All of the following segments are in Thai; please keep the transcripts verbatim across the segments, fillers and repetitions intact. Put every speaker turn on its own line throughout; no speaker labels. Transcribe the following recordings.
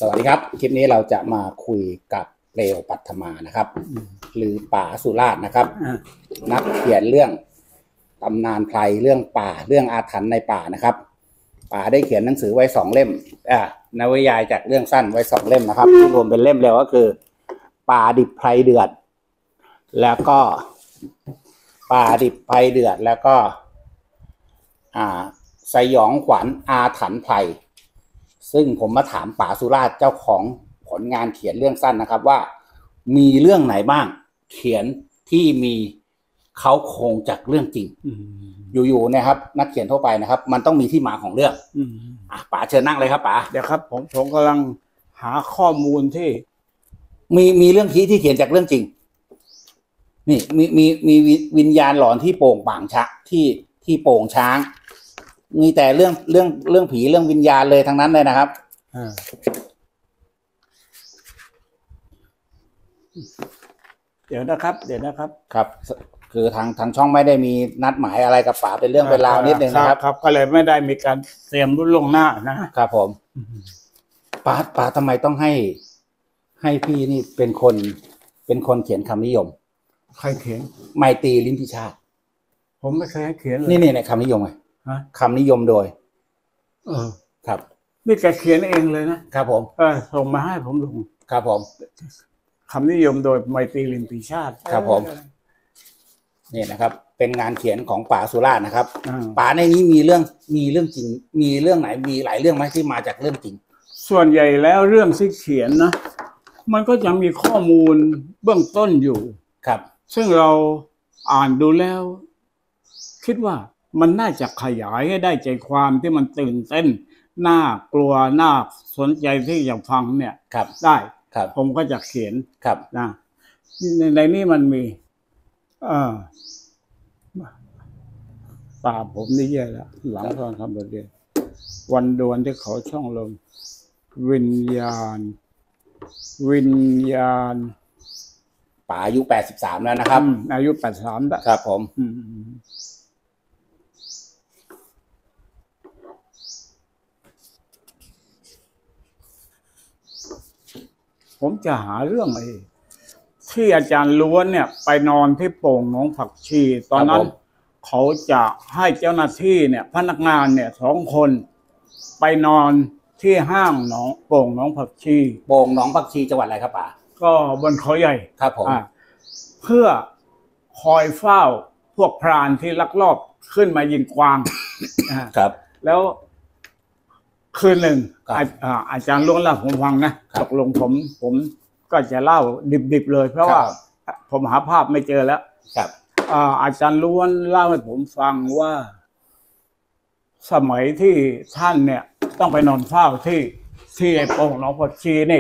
วัสดีครับคลิปนี้เราจะมาคุยกับเปลวปัทมานะครับหรือป่าสุราษฎร์นะครับนักเขียนเรื่องตำนานไพรเรื่องป่าเรื่องอาถรรพ์ในป่านะครับป่าได้เขียนหนังสือไว้สองเล่มอ่านวนิยายจากเรื่องสั้นไว้สองเล่มนะครับที่รวมเป็นเล่มเดียวก็คือป่าดิบไพรเดือดแล้วก็ป่าดิบไพรเดือดแล้วก็อ่าสยองขวัญอาถรรพ์ไพรซึ่งผมมาถามป่าสุราษฎร์เจ้าของผลงานเขียนเรื่องสั้นนะครับว่ามีเรื่องไหนบ้างเขียนที่มีเขาโครงจากเรื่องจริงอยู่ๆนะครับนักเขียนทั่วไปนะครับมันต้องมีที่มาของเรื่องอ่ะป๋าเชิญนั่งเลยครับป๋า
เดี๋ยวครับผมผมกำลังหาข้อมูลที่
มีมีเรื่องที่ที่เขียนจากเรื่องจริงนี่มีมีมีวิญญาณหลอนที่โป่งป่างช้างที่ที่โป่งช้างมีแต่เรื่องเรื่องเรื่องผีเรื่องวิญญาณเลยทั้งนั้นเลยนะครับ
เดี๋ยวนะครับเดี๋ยวนะครับ
ครับคือทางทางช่องไม่ได้มีนัดหมายอะไรกับป๋าเป็นเรื่องเป็นราวนิดนึงนะครับ
ครับก็เลยไม่ได้มีการเตรียมรุ่นลงหน้า
นะครับผมป๋าป๋าทำไมต้องให้ให้พี่นี่เป็นคนเป็นคนเขียนคำนิยม
ใครเขียน
ไมตรีลิ้มพิชาติ
ผมไม่เคยให้เขียนเลย
นี่นี่ในคำนิยมไงคำนิยมโดย
เออ
ครับ
นี่แกเขียนเองเลยนะครับ
ผม
เออส่งมาให้ผมลง
ครับผม
คำนิยมโดยไมตรีลิ้มพิชาติ
ครับผมนี่นะครับเป็นงานเขียนของป่าสุราษฎร์นะครับป่าในนี้มีเรื่องมีเรื่องจริงมีเรื่องไหนมีหลายเรื่องไหมที่มาจากเรื่องจริง
ส่วนใหญ่แล้วเรื่องที่เขียนนะมันก็จะมีข้อมูลเบื้องต้นอยู่
ครับ
ซึ่งเราอ่านดูแล้วคิดว่ามันน่าจะขยายให้ได้ใจความที่มันตื่นเต้นน่ากลัวน่าสนใจที่จะฟังเนี่ยได้
ครับ
ผมก็จะเขียน
ครับ
นะในในนี้มันมีเออตาผมนี่แย่แล้วหลังตอนทำบทเรียนวันดวนที่เขาช่องลมวิญญาณวิญญาณ
ป่าอายุแปดสิบสามแล้วนะครับ
อายุแปดสิบสามแล้ว
ครับผม
ผมจะหาเรื่องไอ้ที่อาจารย์ล้วนเนี่ยไปนอนที่โป่งหนองผักชีตอนนั้นเขาจะให้เจ้าหน้าที่เนี่ยพนักงานเนี่ยสองคนไปนอนที่ห้างหนองโป่งหนองผักชี
โป่งหนองผักชีจังหวัดอะไรครับป๋า
ก็บนเขาใหญ่
ครับผม
เพื่อคอยเฝ้าพวกพรานที่ลักลอบขึ้นมายิงกวาง
ครับ
แล้วคืนหนึ่งอาจารย์ล้วนเล่าผมฟังนะตกลงผมผมก็จะเล่าดิบๆเลยเพราะว่าผมหาภาพไม่เจอแล้ว
ครับ
อาจารย์ล้วนเล่าให้ผมฟังว่าสมัยที่ท่านเนี่ยต้องไปนอนเฝ้าที่ที่ไอ้โป่งหนองผักชีนี่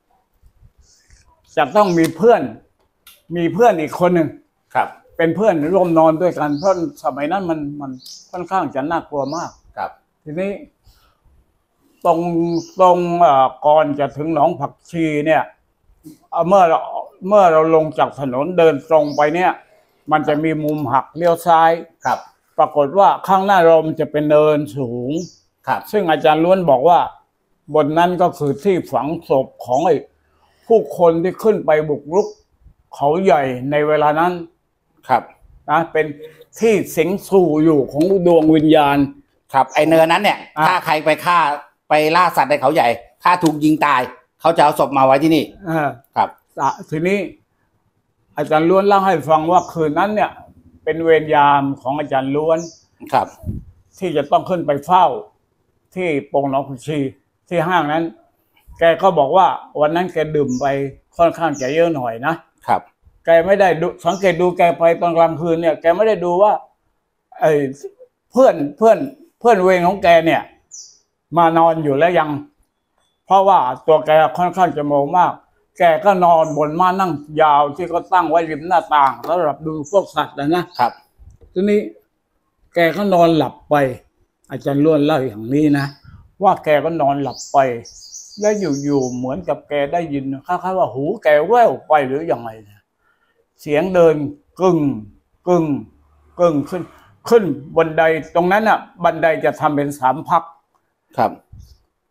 จะต้องมีเพื่อนมีเพื่อนอีกคนหนึ่ง
ครับ
เป็นเพื่อนร่วมนอนด้วยกันเพราะสมัยนั้นมันมันค่อนข้างจะน่ากลัวมาก
ครับ
ทีนี้ตรงตรงก่อนจะถึงหนองผักชีเนี่ยเมื่อเราเมื่อเราลงจากถนนเดินตรงไปเนี่ยมันจะมีมุมหักเลี้ยวซ้าย
ครับ
ปรากฏว่าข้างหน้าเรามันจะเป็นเนินสูง
ครับ
ซึ่งอาจารย์ล้วนบอกว่าบนนั้นก็คือที่ฝังศพของไอ้ผู้คนที่ขึ้นไปบุกรุกเขาใหญ่ในเวลานั้น
ครับ
นะเป็นที่สิงสู่อยู่ของดวงวิญญาณ
ครับไอเนินนั้นเนี่ยถ้าใครไปฆ่าไปล่าสัตว์ในเขาใหญ่ถ้าถูกยิงตายเขาจะเอาศพมาไว้ที่นี่ครับ
ทีนี้อาจารย์ล้วนเล่าให้ฟังว่าคืนนั้นเนี่ยเป็นเวรยามของอาจารย์ล้วน
ครับ
ที่จะต้องขึ้นไปเฝ้าที่โป่งหนองผักชีที่ห้างนั้นแกก็บอกว่าวันนั้นแกดื่มไปค่อนข้างจะเยอะหน่อยนะครับแกไม่ได้ดูสังเกตดูแกไปตอนกลางคืนเนี่ยแกไม่ได้ดูว่าไอ้เพื่อนเพื่อนเพื่อนเวรของแกเนี่ยมานอนอยู่แล้วยังเพราะว่าตัวแกค่อนข้างจะโมมากแกก็นอนบนม้านั่งยาวที่เขาตั้งไว้ริมหน้าต่างสำหรับดูพวกสัตว์นะครับทีนี้แกก็นอนหลับไปอาจารย์ล้วนเล่าอย่างนี้นะว่าแกก็นอนหลับไปแล้วอยู่ๆเหมือนกับแกได้ยินคล้ายๆว่าหูแกแว่วไปหรือยังไงเนี่ยเสียงเดินกึ่งกึ่งกึ่งขึ้นขึ้นบันไดตรงนั้นอ่ะบันไดจะทำเป็นสามพัก
ครับ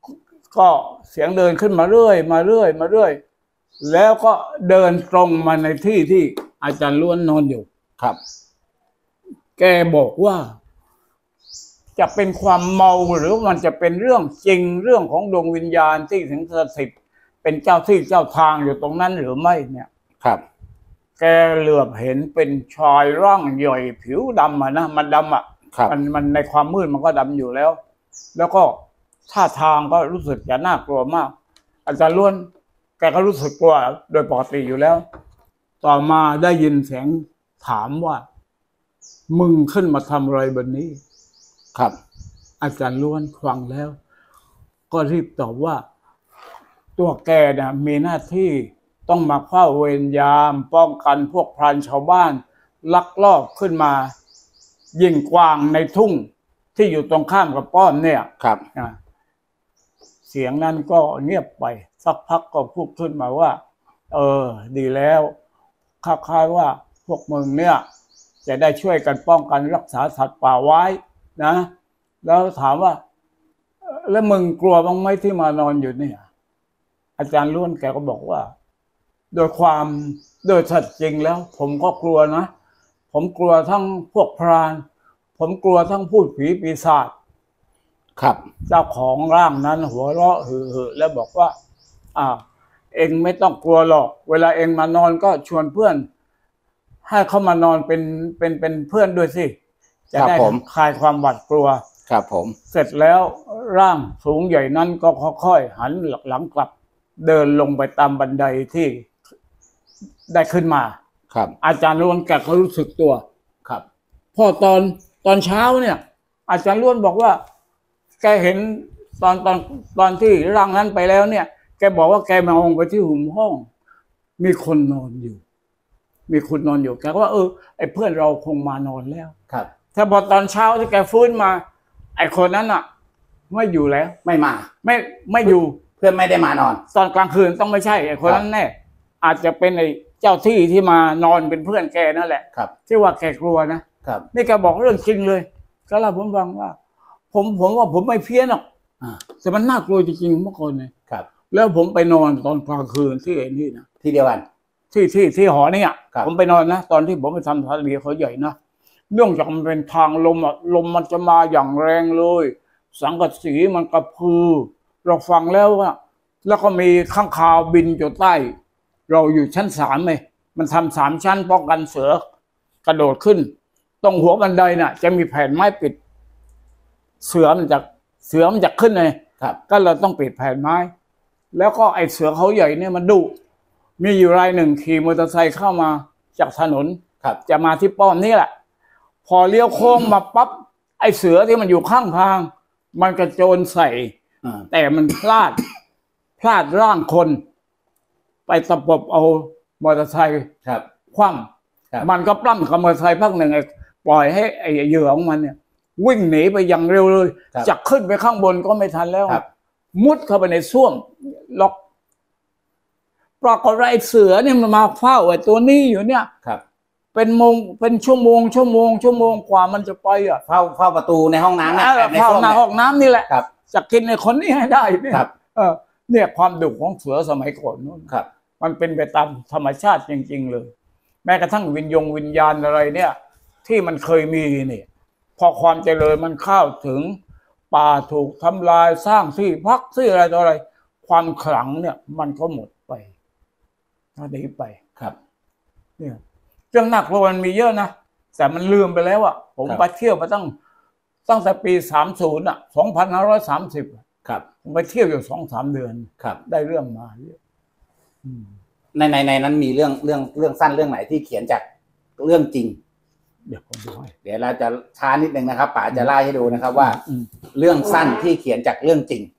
ก็เสียงเดินขึ้นมาเรื่อยมาเรื่อยมาเรื่อยแล้วก็เดินตรงมาในที่ที่อาจารย์ล้วนนอนอยู่
ครับ
แกบอกว่าจะเป็นความเมาหรือมันจะเป็นเรื่องจริงเรื่องของดวงวิญญาณที่สิงสถิตเป็นเจ้าที่เจ้าทางอยู่ตรงนั้นหรือไม่เนี่ย
ครับ
แกเหลือบเห็นเป็นชายร่างใหญ่ผิวดำอ่ะนะมันดำอ่ะมันมันในความมืดมันก็ดำอยู่แล้วแล้วก็ท่าทางก็รู้สึกจะน่ากลัวมากอาจารย์ล้วนแกก็รู้สึกกลัวโดยปกติอยู่แล้วต่อมาได้ยินเสียงถามว่ามึงขึ้นมาทำอะไรบนนี้
ครับ
อาจารย์ล้วนฟังแล้วก็รีบตอบว่าตัวแกนะมีหน้าที่ต้องมาเฝ้าเวรยามป้องกันพวกพรานชาวบ้านลักลอบขึ้นมายิงกวางในทุ่งที่อยู่ตรงข้ามกับป้อมเนี่ย
ครับ
เสียงนั้นก็เงียบไปสักพักก็พูดขึ้นมาว่าเออดีแล้วคล้ายๆว่าพวกมึงเนี่ยจะได้ช่วยกันป้องกันรักษาสัตว์ป่าไว้นะแล้วถามว่าแล้วมึงกลัวบ้างไหมที่มานอนอยู่เนี่ยอาจารย์ล้วนแกก็บอกว่าโดยความโดยสัตย์จริงแล้วผมก็กลัวนะผมกลัวทั้งพวกพรานผมกลัวทั้งพูดผีปีศาจ
ครับ
เจ้าของร่างนั้นหัวเราะเฮ่อๆแล้วบอกว่าอ่าเองไม่ต้องกลัวหรอกเวลาเองมานอนก็ชวนเพื่อนให้เขามานอนเป็นเป็นเป็นเพื่อนด้วยสิจะได้คลายความหวาดกลัว
ครับผม
เสร็จแล้วร่างสูงใหญ่นั้นก็ค่อยๆหันหลังกลับเดินลงไปตามบันไดที่ได้ขึ้นมา
ครับ
อาจารย์ล้วนแกก็รู้สึกตัว
ครับ
พอตอนตอนเช้าเนี่ยอาจารย์ล้วนบอกว่าแกเห็นตอนตอนตอนที่ร่างนั้นไปแล้วเนี่ยแกบอกว่าแกมองไปที่หุมห้องมีคนนอนอยู่มีคนนอนอยู่แกก็ว่าเออไอ้เพื่อนเราคงมานอนแล้ว
ครับ
ถ้าพอตอนเช้าที่แกฟื้นมาไอ้คนนั้นอ่ะไม่อยู่แล้ว
ไม่มา
ไม่ไม่อยู่
เพื่อนไม่ได้มานอน
ตอนกลางคืนต้องไม่ใช่ไอ้คนนั้นแน่อาจจะเป็นไอ้เจ้าที่ที่มานอนเป็นเพื่อนแกนั่นแหละ
ครับ
ที่ว่าแกกลัวนะครับนี่แกบอกเรื่องจริงเลยก็เล่าผมฟังว่าผมผมว่าผมไม่เพี้ยนหรอกแต่มันน่ากลัวจริงๆเมื่อก่อนเลย
ครับ
แล้วผมไปนอนตอนกลางคืนที่ไอ้นี่นะ
ที่เดียวกัน
ที่ที่ที่หอเนี่ยผมไปนอนนะตอนที่ผมไปทำทะเลเขาใหญ่นะเนื่องจากมันเป็นทางลมอ่ะลมมันจะมาอย่างแรงเลยสังกะสีมันกระพือเราฟังแล้วว่าแล้วก็มีข้างคาวบินอยู่ใต้เราอยู่ชั้นสามเลยมันทำสามชั้นป้องกันเสือกระโดดขึ้นตรงหัวบันไดน่ะจะมีแผ่นไม้ปิดเสือมันจะเสือมันจะขึ้นเลยก็เราต้องปิดแผ่นไม้แล้วก็ไอเสือเขาใหญ่เนี่ยมันดุมีอยู่รายหนึ่งขี่มอเตอร์ไซค์เข้ามาจากถนนจะมาที่ป้อมนี่แหละพอเลี้ยวโค้งมาปั๊บไอเสือที่มันอยู่ข้างทางมันกระโจนใส่แต่มันพลาดพลาดร่างคนไปตะปบเอามอเตอร์ไซค์คว่ำมันก็ปล้ำกับมอเตอร์ไซค์พักหนึ่งปล่อยให้ไอเหยื่อของมันเนี่ยวิ่งหนีไปอย่างเร็วเลยจะขึ้นไปข้างบนก็ไม่ทันแล้วมุดเข้าไปในส้วมล็อกปรากฏว่าไอ้เสือเนี่ยมันมาเฝ้าไอ้ตัวนี้อยู่เนี่ยเป็นโมงเป็นชั่วโมงชั่วโมงชั่วโมงกว่ามันจะไปอ่ะ
เฝ้าเฝ้าประตูในห้องน้ำนะ
ในห้องน้ำห้องน้ำนี่แหละจะกินในคนนี้ให้ได้เนี่ยเออเนี่ยความดุของเสือสมัยก่อนนู้นมันเป็นไปตามธรรมชาติจริงๆเลยแม้กระทั่งวิญญงวิญญาณอะไรเนี่ยที่มันเคยมีเนี่ยพอความเจริญมันเข้าถึงป่าถูกทำลายสร้างที่พักที่อะไรต่ออะไรความขลังเนี่ยมันก็หมดไปถ้าหนีไป
ครับ
เนี่ยเรื่องหนักมันมีเยอะนะแต่มันลืมไปแล้วอ่ะผมไปเที่ยวมาตั้งตั้งแต่ปีสามสิบอ่ะสองพันห้าร้อยสามสิบ
ครับ
ผมไปเที่ยวอยู่สองสามเดือน
ครับ
ได้เรื่องมาเยอะ
ในในในนั้นมีเรื่องเรื่องเรื่องสั้นเรื่องไหนที่เขียนจากเรื่องจริง
เดี๋ยวผมดูให้
เดี๋ยวเราจะช้านิดนึงนะครับป๋าจะไล่ให้ดูนะครับว่าเรื่องสั้นที่เขียนจากเรื่องจริง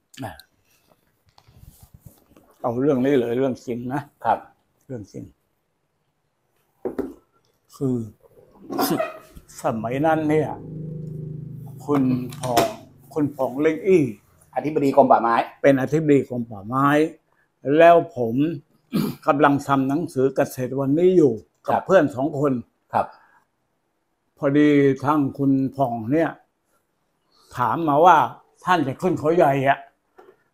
เอาเรื่องนี้เลยเรื่องจริงนะครับเรื่องจริงคือสมัยนั้นเนี่ยคุณพองคุณพองเล่งอี้
อธิบดีกรมป่าไม้
เป็นอธิบดีกรมป่าไม้แล้วผมกำลังทำหนังสือเกษตรวันนี้อยู่กับเพื่อนสองคน
ครับ
พอดีทั้งคุณพองเนี่ยถามมาว่าท่านจะขึ้นเขาใหญ่อะ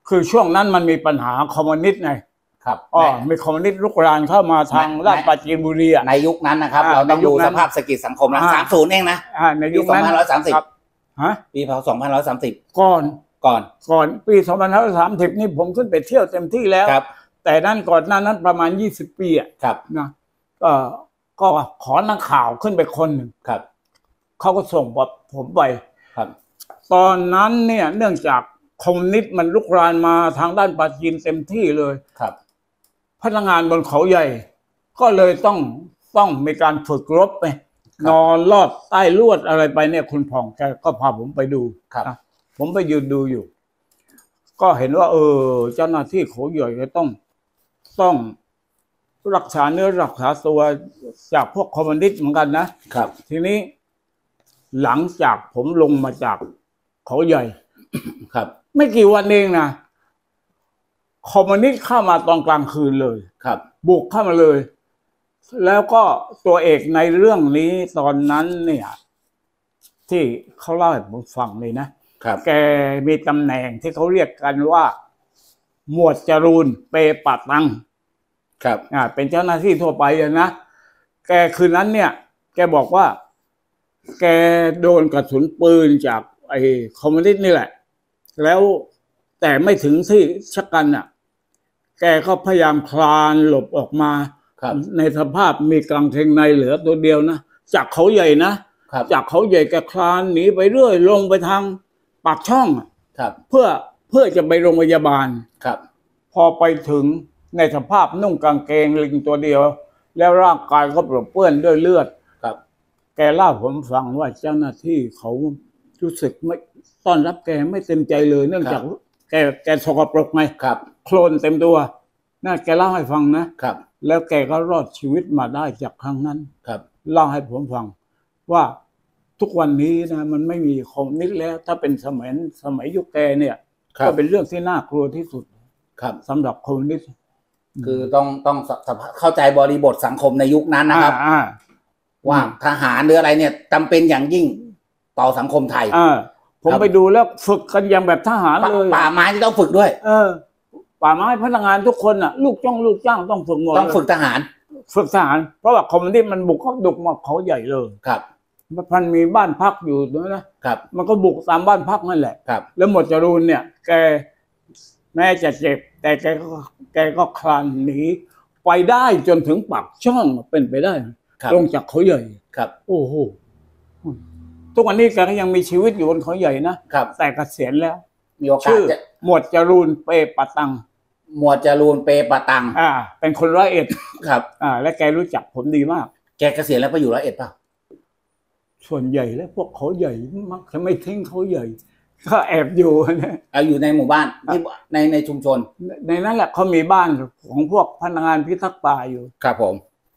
คือช่วงนั้นมันมีปัญหาคอมมิวนิสต์ไง
ครับ
อ๋อมีคอมมิวนิสต์ลุกรานเข้ามาทางราชปราจีนบุรีใน
ยุคนั้นนะครับเราต้องดูสภาพเศรษฐกิจสังคมนะสามสิบเองนะ
ในยุคนั้น
สองพันห้าร้อยสามสิบ
ฮะ
ปีพศสองพันห้าร้อยสามสิบ
ก่อน
ก่อน
ก่อนปีสองพันห้าร้อยสามสิบนี่ผมขึ้นไปเที่ยวเต็มที่แล้วแต่นั้นก่อนหน้านั้นประมาณยี่สิบปีอ่ะนะก็ก็ขอนักข่าวขึ้นไปคนหนึ่ง
ครับ
เขาก็ส่งผมไป
ครับ
ตอนนั้นเนี่ยเนื่องจากคอมมิวนิสต์มันลุกรานมาทางด้านปราจีนเต็มที่เลย
ครับ
พนักงานบนเขาใหญ่ก็เลยต้องต้องมีการฝึกรบไปนอนลอดใต้ลวดอะไรไปเนี่ยคุณผ่องแกก็พาผมไปดู
ครับ
ผมไปยืนดูอยู่ก็เห็นว่าเออเจ้าหน้าที่เขาใหญ่ก็ต้องต้องรักษาเนื้อรักษาตัวจากพวกคอมมิวนิสต์เหมือนกันนะครับทีนี้หลังจากผมลงมาจากเขาใหญ่
ครับ
ไม่กี่วันเองนะคอมมิวนิสต์เข้ามาตอนกลางคืนเลย
ครับ
บุกเข้ามาเลยแล้วก็ตัวเอกในเรื่องนี้ตอนนั้นเนี่ยที่เขาเล่าให้ผมฟังเลยนะครับแกมีตำแหน่งที่เขาเรียกกันว่าหมวดจรูนเปปะตัง
ครับ
อ่าเป็นเจ้าหน้าที่ทั่วไปนะแกคืนนั้นเนี่ยแกบอกว่าแกโดนกระสุนปืนจากไอ้คอมมิวนิสต์นี่แหละแล้วแต่ไม่ถึงที่ชักกันอ่ะแกก็พยายามคลานหลบออกมาในสภาพมีกางเกงในเหลือตัวเดียวนะจากเขาใหญ่นะจากเขาใหญ่แกคลานหนีไปเรื่อยลงไปทางปากช่องเพื่อเพื่อจะไปโรงพยาบาล
ครับ
พอไปถึงในสภาพนุ่งกางเกงลิงตัวเดียวแล้วร่างกายก็เปื้อนด้วยเลือด
ครับ
แกเล่าผมฟังว่าเจ้าหน้าที่เขารู้สึกไม่ต้อนรับแกไม่เต็มใจเลยเนื่องจากแกแกสกปรกไงโคลนเต็มตัวน่าแกเล่าให้ฟังนะครับแล้วแกก็รอดชีวิตมาได้จากครั้งนั้น
ครับ
เล่าให้ผมฟังว่าทุกวันนี้นะมันไม่มีคอมมิวนิสต์แล้วถ้าเป็นสมัยสมัยยุคแกเนี่ยก็เป็นเรื่องที่น่ากลัวที่สุด
ครับ
สำหรับคอมมิวนิสต์
คือต้องต้องเข้าใจบริบทสังคมในยุคนั้นนะครับว่าทหารหรืออะไรเนี่ยจำเป็นอย่างยิ่งต่อสังคมไทย
ผมไปดูแล้วฝึกกันอย่างแบบทหารเลย
ป่าไม้ที่ต้องฝึกด้วย
เออป่าไม้พนักงานทุกคนอ่ะลูกจ้องลูกจ้างต้องฝึกหมด
ต้องฝึกทหาร
ฝึกทหารเพราะว่าคอมมิวนิสต์มันบุกเขาดุมาเขาใหญ่เลย
ครับ
มันมีบ้านพักอยู่ด้วยนะครับมันก็บุกตามบ้านพักนั่นแหละ
ครับ
แล้วหมวดจรูนเนี่ยแกแม้จะเจ็บแต่แกก็แกก็คลานหนีไปได้จนถึงปากช่องเป็นไปได้ลงจากเขาใหญ่
ครับ
โอ้โหทุกวันนี้แกก็ยังมีชีวิตอยู่บนเขาใหญ่นะครับแต่เกษียณแล้ว
มีโอกาส
หมวดจรูนเปปะตัง
หมวดจรูนเปปะตัง
อ่าเป็นคนร้อยเอ็ด
ครับ
อ่าและแกรู้จักผมดีมาก
แกเกษียณแล้วไปอยู่ร้อยเอ็ดป่ะ
ส่วนใหญ่แล้วพวกเขาใหญ่มักจะไม่ทิ้งเขาใหญ่ก็แอบอยู่นะ
เอาอยู่ในหมู่บ้านในในชุมชน
ในนั้นแหละเขามีบ้านของพวกพนักงานพิทักษ์ป่าอยู่
ครับผม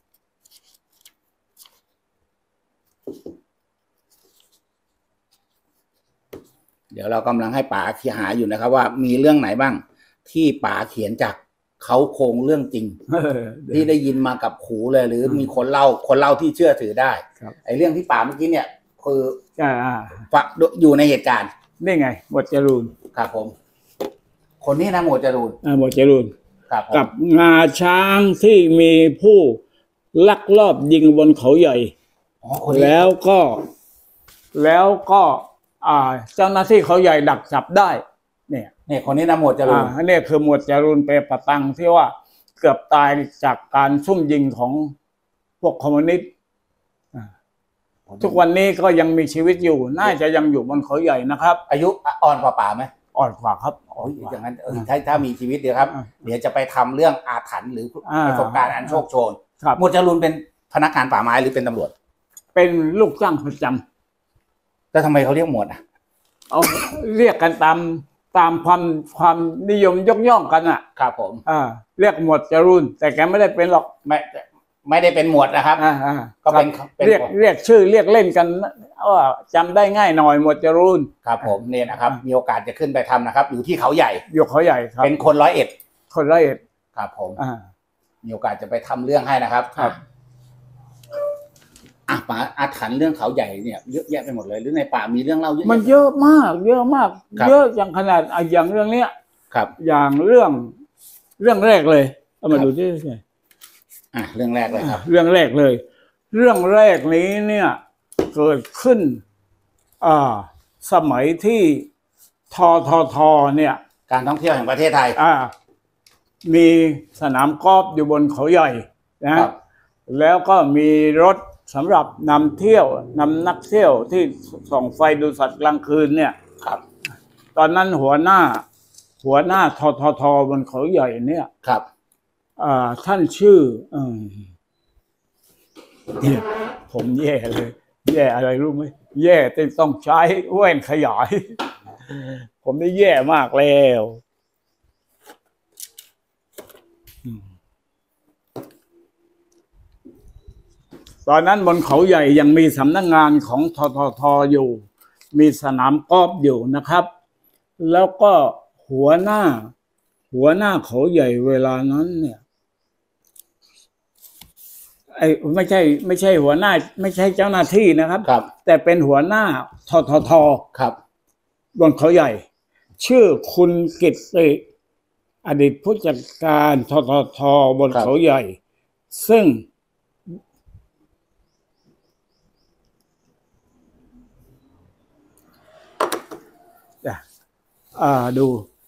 เดี๋ยวเรากำลังให้ป๋าเขียนหาอยู่นะครับว่ามีเรื่องไหนบ้างที่ป๋าเขียนจากเขาโครงเรื่องจริงที่ได้ยินมากับหูเลยหรือมีคนเล่าคนเล่าที่เชื่อถือได้ไอ้เรื่องที่ป๋าเมื่อกี้เนี่ยคือฝักอยู่ในเหตุการณ์
นี่ไงหมวดจรูน
ครับผมคนนี้นะหมวดจรูน
อ่าหมวดจรูน
ครับ
กับงาช้างที่มีผู้ลักลอบยิงบนเขาใหญ่แล้วก็แล้วก็อ่าเจ้าหน้าที่เขาใหญ่ดักจับได้เนี่ย
เนี่ยคนนี้นะหมวดจรูน
อ่าเนี่ยคือหมวดจรูนเปปะตังที่ว่าเกือบตายจากการซุ่มยิงของพวกคอมมิวนิสต์ทุกวันนี้ก็ยังมีชีวิตอยู่น่าจะยังอยู่บนเขาใหญ่นะครับ
อายุอ่อนกว่าป๋าไหม
อ่อนกว่าครับ
อ๋ออย่างนั้นเออถ้าถ้ามีชีวิตเดี๋ยวครับเดี๋ยวจะไปทำเรื่องอาถรรพ์หรือประสบการณ์อันโชคโชนหมวดจรูนเป็นพนักงานป่าไม้หรือเป็นตำรวจ
เป็นลูกจ้างประจ
ำแล้วทำไมเขาเรียกหมวดอ่ะ
เอาเรียกกันตามตามความความนิยมยกย่องกันอ่ะ
ครับผม
อ่าเรียกหมวดจรูนแต่แกไม่ได้เป็นหรอก
ไม่ไม่ได้เป็นหมวดนะครับ
อ่า
ก็เป็น
เรียกเรียกชื่อเรียกเล่นกันว่าจำได้ง่ายหน่อยหมวดจรูน
ครับผมเนี่ยนะครับมีโอกาสจะขึ้นไปทำนะครับอยู่ที่เขาใหญ่
อยู่เขาใหญ่ครับ
เป็นคนร้อยเอ็ด
คนร้อยเอ็ด
ครับผม
อ่า
มีโอกาสจะไปทำเรื่องให้นะครับ
ครับ
อ่ะป่าอาถรรพ์เรื่องเขาใหญ่เนี่ยเยอะแยะไปหมดเลยหรือในป่ามีเรื่องเล่าเยอะ
มันเยอะมากเยอะมากเยอะอย่างขนาดอย่างเรื่องเนี้ย
ครับ
อย่างเรื่องเรื่องแรกเลยเอามาดูที่ไหน
อ่ะเรื่องแรกเลยครับ
เรื่องแรกเลย เรื่องแรกนี้เนี่ยเกิดขึ้นอ่าสมัยที่ทททเนี่ย
การท่องเที่ยวแห่งประเทศไทย
อ่ามีสนามกอล์ฟอยู่บนเขาใหญ่นะแล้วก็มีรถสำหรับนำเที่ยวนำนักเที่ยวที่ส่องไฟดูสัตว์กลางคืนเนี่ย
ครับ
ตอนนั้นหัวหน้าหัวหน้าทททบนเขาใหญ่เนี่ย
ครับ
อ่าท่านชื่ออืมเนี่ยผมแย่เลยแย่อะไรรู้ไหมแย่ที่ต้องใช้แว่นขยายผมได้แย่มากแล้วตอนนั้นบนเขาใหญ่ยังมีสำนักงานของทททอยู่มีสนามกอล์ฟอยู่นะครับแล้วก็หัวหน้าหัวหน้าเขาใหญ่เวลานั้นเนี่ยไอ้ไม่ใช่ไม่ใช่หัวหน้าไม่ใช่เจ้าหน้าที่นะครับ
ครับ
แต่เป็นหัวหน้าททท
ครับ
บนเขาใหญ่ชื่อคุณกิตติอดีตผู้จัดการทททบนเขาใหญ่ซึ่งอ่าดู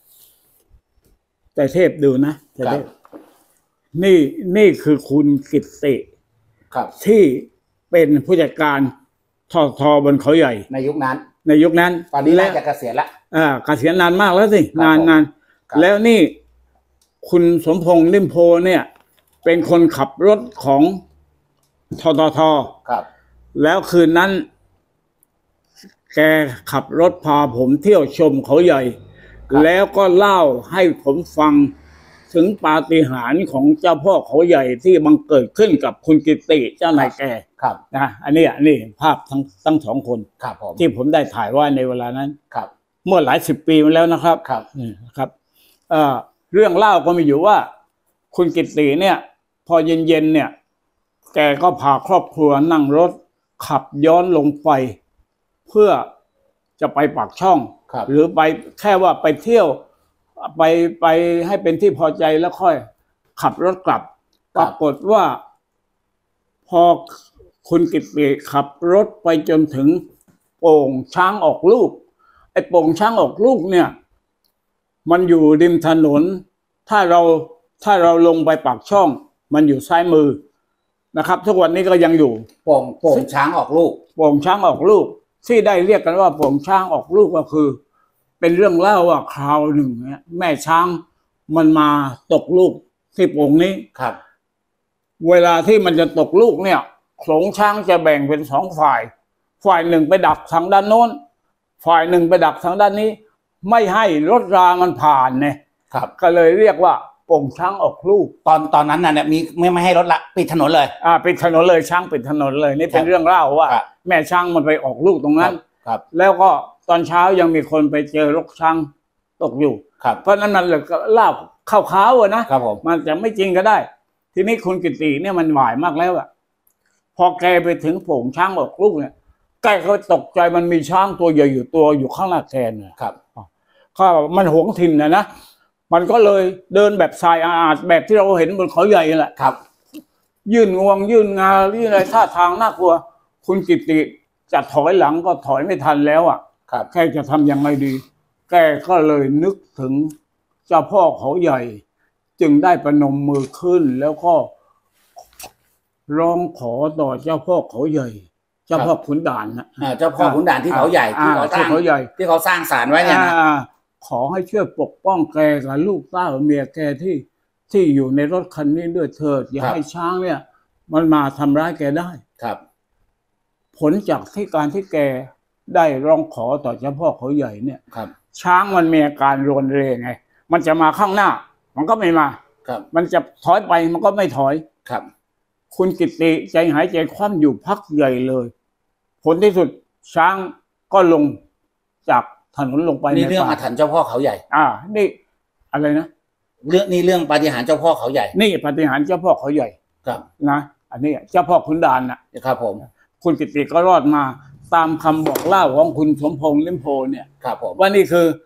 แต่เทพดูนะแต่เทพนี่นี่คือคุณกิตติที่เป็นผู้จัดการทททบนเขาใหญ่
ในยุคนั้น
ในยุคนั้น
ตอนนี้น่าจะเกษียณละ
อ่าเกษียณนานมากแล้วสินานนานแล้วนี่คุณสมพงษ์ลิ่มโพเนี่ยเป็นคนขับรถของททท
ครับ
แล้วคืนนั้นแกขับรถพาผมเที่ยวชมเขาใหญ่แล้วก็เล่าให้ผมฟังถึงปาฏิหาริย์ของเจ้าพ่อเขาใหญ่ที่บังเกิดขึ้นกับคุณกิตติเจ้านายแกนะอันนี้อันนี้ภาพทั้งทั้งสองคนที่ผมได้ถ่ายไว้ในเวลานั้นเมื่อหลายสิบปีมาแล้วนะครับนี่ครับเอ่อเรื่องเล่าก็มีอยู่ว่าคุณกิตติเนี่ยพอเย็นๆเนี่ยแกก็พาครอบครัวนั่งรถขับย้อนลงไปเพื่อจะไปปากช่องหรือไปแค่ว่าไปเที่ยวไปไปให้เป็นที่พอใจแล้วค่อยขับรถกลับปรากฏว่าพอคุณกิตติขับรถไปจนถึงโป่งช้างออกลูกไอ้โป่งช้างออกลูกเนี่ยมันอยู่ริมถนนถ้าเราถ้าเราลงไปปากช่องมันอยู่ซ้ายมือนะครับทุกวันนี้ก็ยังอยู่
โป่งโป่งช้างออกลูก
โป่งช้างออกลูกที่ได้เรียกกันว่าโป่งช้างออกลูกก็คือเป็นเรื่องเล่าว่าคราวหนึ่งเนี่ยแม่ช้างมันมาตกลูกที่โป่งนี้
ครับ
เวลาที่มันจะตกลูกเนี่ยโขลงช้างจะแบ่งเป็นสองฝ่ายฝ่ายหนึ่งไปดักทางด้านโน้นฝ่ายหนึ่งไปดักทางด้านนี้ไม่ให้รถรามันผ่านเนี่ย
ครับ
ก็เลยเรียกว่าโป่งช้างออกลูก
ตอนตอนนั้นน่ะเนี่ยมีไม่ไม่ให้รถละปิดถนนเลย
อ่าปิดถนนเลยช้างปิดถนนเลยนี่เป็นเรื่องเล่าว่าแม่ช้างมันไปออกลูกตรงนั้น
ครับ
แล้วก็ตอนเช้ายังมีคนไปเจอรกช้างตกอยู่เพราะนั้นมันเลยเล่าข่าวข่าวอะนะมันจะไม่จริงก็ได้ทีนี้คุณกิตติเนี่ยมันหวายมากแล้วอะพอแกไปถึงโป่งช้างออกลูกเนี่ยแกก็ตกใจมันมีช้างตัวใหญ่อยู่ตัวอยู่ข้างหน้าแกเนี่ย
ครับ
ก็มันหวงถิ่นนะนะมันก็เลยเดินแบบทรายอาดแบบที่เราเห็นบนเขาใหญ่แหละ
ครับ
ยื่นงวงยื่นงายื่นอะไรท่าทางน่ากลัวคุณกิตติจะถอยหลังก็ถอยไม่ทันแล้วอ่ะแกจะทำยังไงดีแกก็เลยนึกถึงเจ้าพ่อเขาใหญ่จึงได้ประนมมือขึ้นแล้วก็ร้องขอต่อเจ้าพ่อเขาใหญ่เจ้าพ่อขุนด่านนะ
เจ้าพ่อขุนด่านที่เขาใหญ่ที่เขาสร้างที่เขาสร้างศาลไว้เนี่ยนะ
ขอให้ช่วยปกป้องแกกับลูกเต้าเมียแกที่ที่อยู่ในรถคันนี้ด้วยเถิดอย่าให้ช้างเนี่ยมันมาทำร้ายแกได้
ครับ
ผลจากที่การที่แกได้ร้องขอต่อเจ้าพ่อเขาใหญ่เนี่ย
ครับ
ช้างมันมีอาการรวนเรไงมันจะมาข้างหน้ามันก็ไม่มา
ครับ
มันจะถอยไปมันก็ไม่ถอย
ครับ
คุณกิตติใจหายใจคว่ำอยู่พักใหญ่เลยผลที่สุดช้างก็ลงจากถนนลงไป
นี่เรื่องอาถรรพ์เจ้าพ่อเขาใหญ่
อ่านี่อะไรนะ
เรื่องนี้เรื่องปาฏิหาริย์เจ้าพ่อเขาใหญ่
นี่ปาฏิหาริย์เจ้าพ่อเขาใหญ่
ครับ
นะอันนี้เจ้าพ่อขุนด่าน
นะครับผม
คุณกิตติก็รอดมาตามคำบอกเล่าของคุณสมพงษ์ลิ่มโพเนี่ย
ครับผม
ว่านี่คือ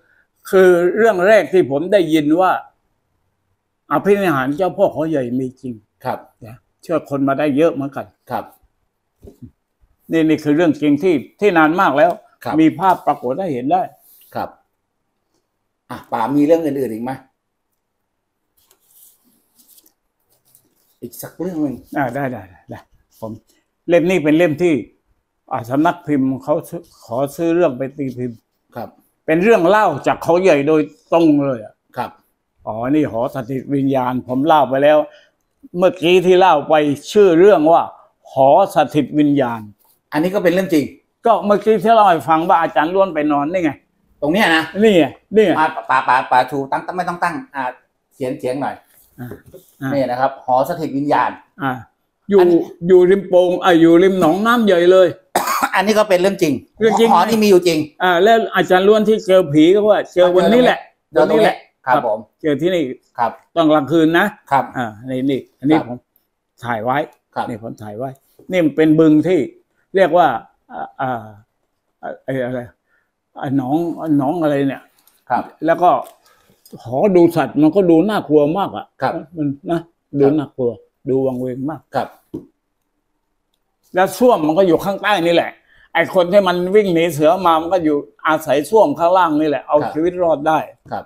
คือเรื่องแรกที่ผมได้ยินว่าอภินิหารเจ้าพ่อเขาใหญ่มีจริง
ครับ
นะเชื่อคนมาได้เยอะเหมือนกัน
ครับ
นี่นี่คือเรื่องจริงที่ที่นานมากแล้วมีภาพปรากฏได้เห็นได้
ครับอ่ะป่ามีเรื่องอื่นๆอีกไหมอีกสักเรื่องหนึ่ง
อ่าได้ได้ได้ผมเล่มนี้เป็นเล่มที่อ่าสำนักพิมพ์เขาขอซื้อเรื่องไปตีพิมพ์
ครับ
เป็นเรื่องเล่าจากเขาใหญ่โดยตรงเลยอ่ะ
ครับ
อ๋อนี่หอสถิตวิญญาณผมเล่าไปแล้วเมื่อกี้ที่เล่าไปชื่อเรื่องว่าหอสถิตวิญญาณ
อันนี้ก็เป็นเรื่องจริง
ก็เมื่อกี้ที่เล่าให้ฟังว่าอาจารย์ล้วนไปนอนนี่ไง
ตรงเนี้ยนะ
นี่ไงนี่ไง
ป่าป่าป่าชูตั้งไม่ต้องตั้งอ่าเสียงเสียงหน่อยนี่นะครับหอสถิตวิญญาณ
อ่าอยู่อยู่ริมโป่งอ่าอยู่ริมหนองน้ำใหญ่เลย
อันนี้ก็เป็นเรื่องจริง
เรื่องจริง
หอที่มีอยู่จริง
อ่าแล้วอาจารย์ล้วนที่เจอผีก็ว่าเจอวันนี้แหละ
วันนี้แหละครับผม
เจอที่นี่
ครับ
ต้องกลางคืนนะครับอ่านี่นี่อันนี้ผมถ่ายไว้นี่ผมถ่ายไว้นี่มันเป็นบึงที่เรียกว่าอ่าไอ้อะไรหนองหนองอะไรเนี่ย
ครับ
แล้วก็หอดูสัตว์มันก็ดูน่ากลัวมากอ่ะ
ครับ
มันนะดูน่ากลัวดูวังเวงมาก
ครับ
แล้วส้วมมันก็อยู่ข้างใต้นี่แหละไอ้คนที่มันวิ่งหนีเสือมามันก็อยู่อาศัยส้วมข้างล่างนี่แหละเอาชีวิตรอดได้
ครับ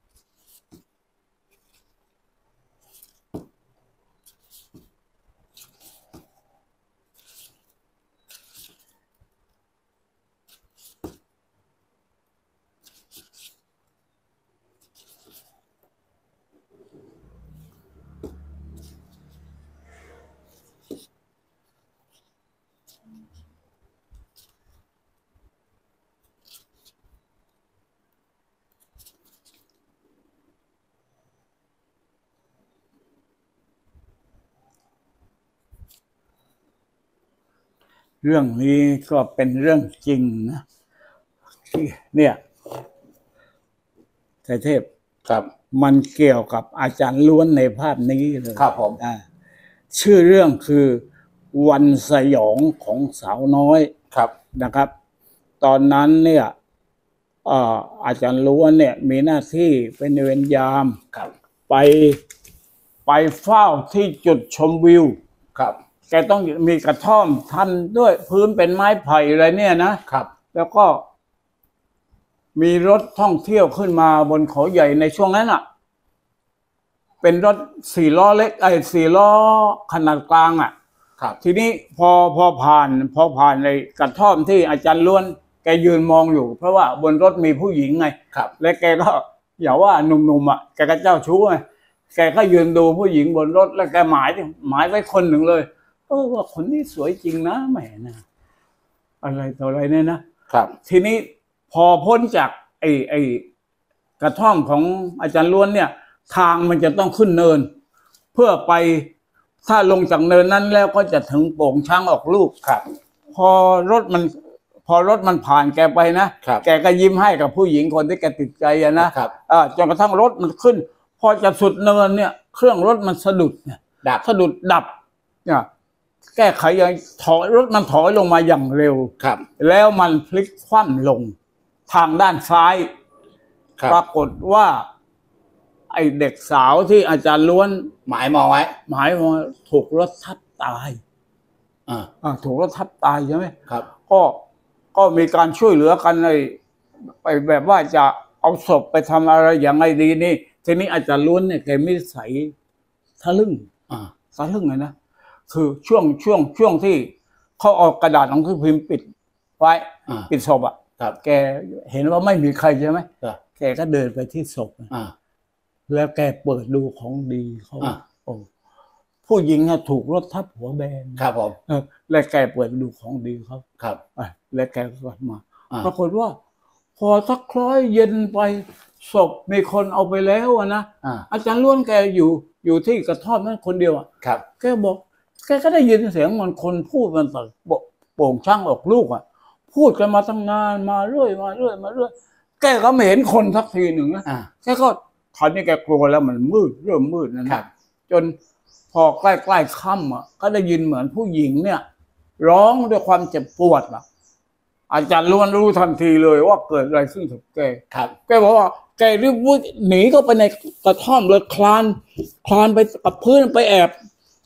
เรื่องนี้ก็เป็นเรื่องจริงนะเนี่ยไตรเทพ
ครับ
มันเกี่ยวกับอาจารย์ล้วนในภาพนี้เลย
ครับผม
อ่าชื่อเรื่องคือวันสยองของสาวน้อย
ครับ
นะครับตอนนั้นเนี่ยอ่าอาจารย์ล้วนเนี่ยมีหน้าที่เป็นเวรยาม
ครับ
ไปไปเฝ้าที่จุดชมวิว
ครับ
แกต้องมีกระท่อมทำด้วยพื้นเป็นไม้ไผ่อะไรเนี่ยนะครับแล้วก็มีรถท่องเที่ยวขึ้นมาบนเขาใหญ่ในช่วงนั้นอ่ะเป็นรถสี่ล้อเล็กไอ้สี่ล้อขนาดกลางอ่ะ
ครับ
ทีนี้พอพอผ่านพอผ่านในกระท่อมที่อาจารย์ล้วนแกยืนมองอยู่เพราะว่าบนรถมีผู้หญิงไง
ครับ
และแกก็อย่าว่าหนุ่มๆอ่ะแกก็เจ้าชู้ไงแกก็ยืนดูผู้หญิงบนรถแล้วแกหมายหมายไว้คนหนึ่งเลยเออว่าคนนี้สวยจริงนะแหมนะอะไรต่ออะไรเนี่ยนะครับทีนี้พอพ้นจากไอ้ไอ้กระท่อมของอาจารย์ล้วนเนี่ยทางมันจะต้องขึ้นเนินเพื่อไปถ้าลงจากเนินนั้นแล้วก็จะถึงโป่งช้างออกลูก
ครับ
พอรถมันพอรถมันผ่านแกไปนะแกก็ยิ้มให้กับผู้หญิงคนที่แกติดใจอะนะครับอ่าจนกระทั่งรถมันขึ้นพอจะสุดเนินเนี่ยเครื่องรถมันสะดุดเนี่ย
ดับ
สะดุดดับเนี่ยแก้ไขยังถอยรถมันถอยลงมาอย่างเร็ว
ครับ
แล้วมันพลิกคว่ำลงทางด้านซ้ายปรากฏว่าไอเด็กสาวที่อาจารย์ล้วน
หมายมองไว้
หมายมองถูกรถทับตาย
อ่า
อ่าถูกรถทับตายใช่ไหม
ครับ
ก็ก็มีการช่วยเหลือกันในไปแบบว่าจะเอาศพไปทำอะไรอย่างไรดีนี่ทีนี้อาจารย์ล้วนเนี่ยแกไม่ใส่ทะลึ่ง
อ่า
ทะลึ่งไงนะคือช่วงช่วงช่วงที่เขาเอากระดาษหนังสือพิมพ์ปิดไว้ปิดศพอ่ะแกเห็นว่าไม่มีใครใช่ไหมแกก็เดินไปที่ศพแล้วแกเปิดดูของดีเขาโอ้ผู้หญิงถูกรถทับหัวแบน
ครับผม
แล้วแกเปิดดูของดีเขา
ครับ
แล้วแกก็กลับมาปรากฏว่าพอสักคล้อยเย็นไปศพมีคนเอาไปแล้วนะอาจารย์ล้วนแกอยู่อยู่ที่กระท่อมนั้นคนเดียวอ่ะแกบอกแกก็ได้ยินเสียงมันคนพูดมันต่อโป่งช่างออกลูกอ่ะพูดกันมาตั้งนานมาเรื่อยมาเรื่อยมาเรื่อยแกก็ไม่เห็นคนสักทีหนึ่งนะแกก็ตอนนี้แกกลัวแล้วมันมืดเริ่มมืดนะจนพอใกล้ๆค่ำอ่ะก็ได้ยินเหมือนผู้หญิงเนี่ยร้องด้วยความเจ็บปวดอ่ะอาจารย์ล้วนรู้ทันทีเลยว่าเกิดอะไรขึ้นกับแก
ครับ
แกบอกว่าแกรีบวิ่งหนีเข้าไปในกระท่อมเลยคลานคลานไปกับพื้นไปแอบ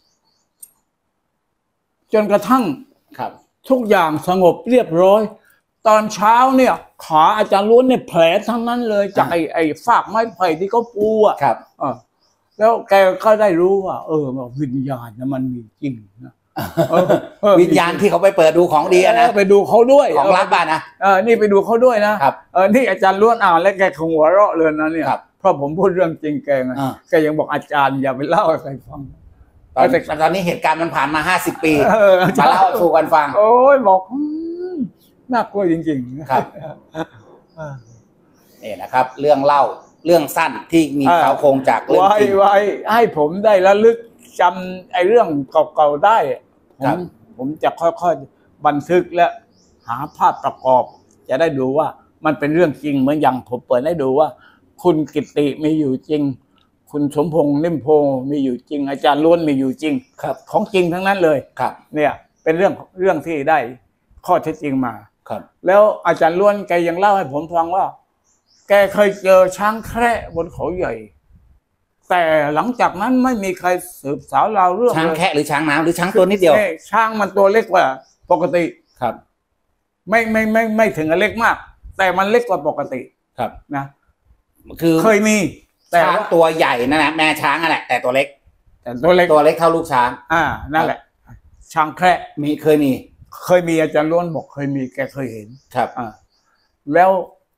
จนกระทั่ง
ครับ
ทุกอย่างสงบเรียบร้อยตอนเช้าเนี่ยขาอาจารย์ล้วนเนี่ยแผลทั้งนั้นเลยจากไอ้ไอ้ฟากไม้ไผ่ที่เขาปูอ่ะ
ครับ
อ่าแล้วแกก็ได้รู้ว่า เออวิญญาณนะมันมีจริงนะ
วิญญาณที่เขาไปเปิดดูของดีนะ
ไปดูเขาด้วย
ของลับบ้านนะ
เออนี่ไปดูเขาด้วยนะครับเออนี่อาจารย์ล้วนอ่านแล้วแกคงหัวเราะเลยนะเนี่ยเพราะผมพูดเรื่องจริงแกไงแกยังบอกอาจารย์อย่าไปเล่าให้ใครฟัง
ตอนตอนนี้เหตุการณ์มันผ่านมาห้าสิบปีมาเล่าสู่กันฟัง
โอ้ยบอกน่ากลัวจริงๆ
ครับนี่นะครับเรื่องเล่าเรื่องสั้นที่มีเขาโครงจากเรื่องจริง
ไว้ให้ผมได้ระลึกจำไอ้เรื่องเก่าๆได้ผมผมจะค่อยๆบันทึกและหาภาพประกอบจะได้ดูว่ามันเป็นเรื่องจริงเหมือนอย่างผมเปิดให้ดูว่าคุณกิตติมีอยู่จริงคุณสมพงษ์นิ่มโพมีอยู่จริงอาจารย์ล้วนมีอยู่จริง
ครับ
ของจริงทั้งนั้นเลย
ครับ
เนี่ยเป็นเรื่องเรื่องที่ได้ข้อเท็จจริงมา
ครับ
แล้วอาจารย์ล้วนแกยังเล่าให้ผมฟังว่าแกเคยเจอช้างแคระบนเขาใหญ่แต่หลังจากนั้นไม่มีใครสืบสาวราวเรื่อง
ช้างแคะหรือช้างน้ำหรือช้างตัวนิดเดียว
ช้างมันตัวเล็กกว่าปกติ
ครับ
ไม่ไม่ไม่ไม่ถึงกับเล็กมากแต่มันเล็กกว่าปกติ
ครับ
นะ
คือ
เคยมี
แต่ช้างตัวใหญ่นั่นแหละแม่ช้างนั่นแหละแต่ตัวเล็ก
แต่ตัวเล็ก
ตัวเล็กเท่าลูกช้าง
อ่านั่นแหละช้างแคระ
มีเคยมี
เคยมีอาจารย์ล้วนบอกเคยมีแกเคยเห็น
ครับ
อ่าแล้ว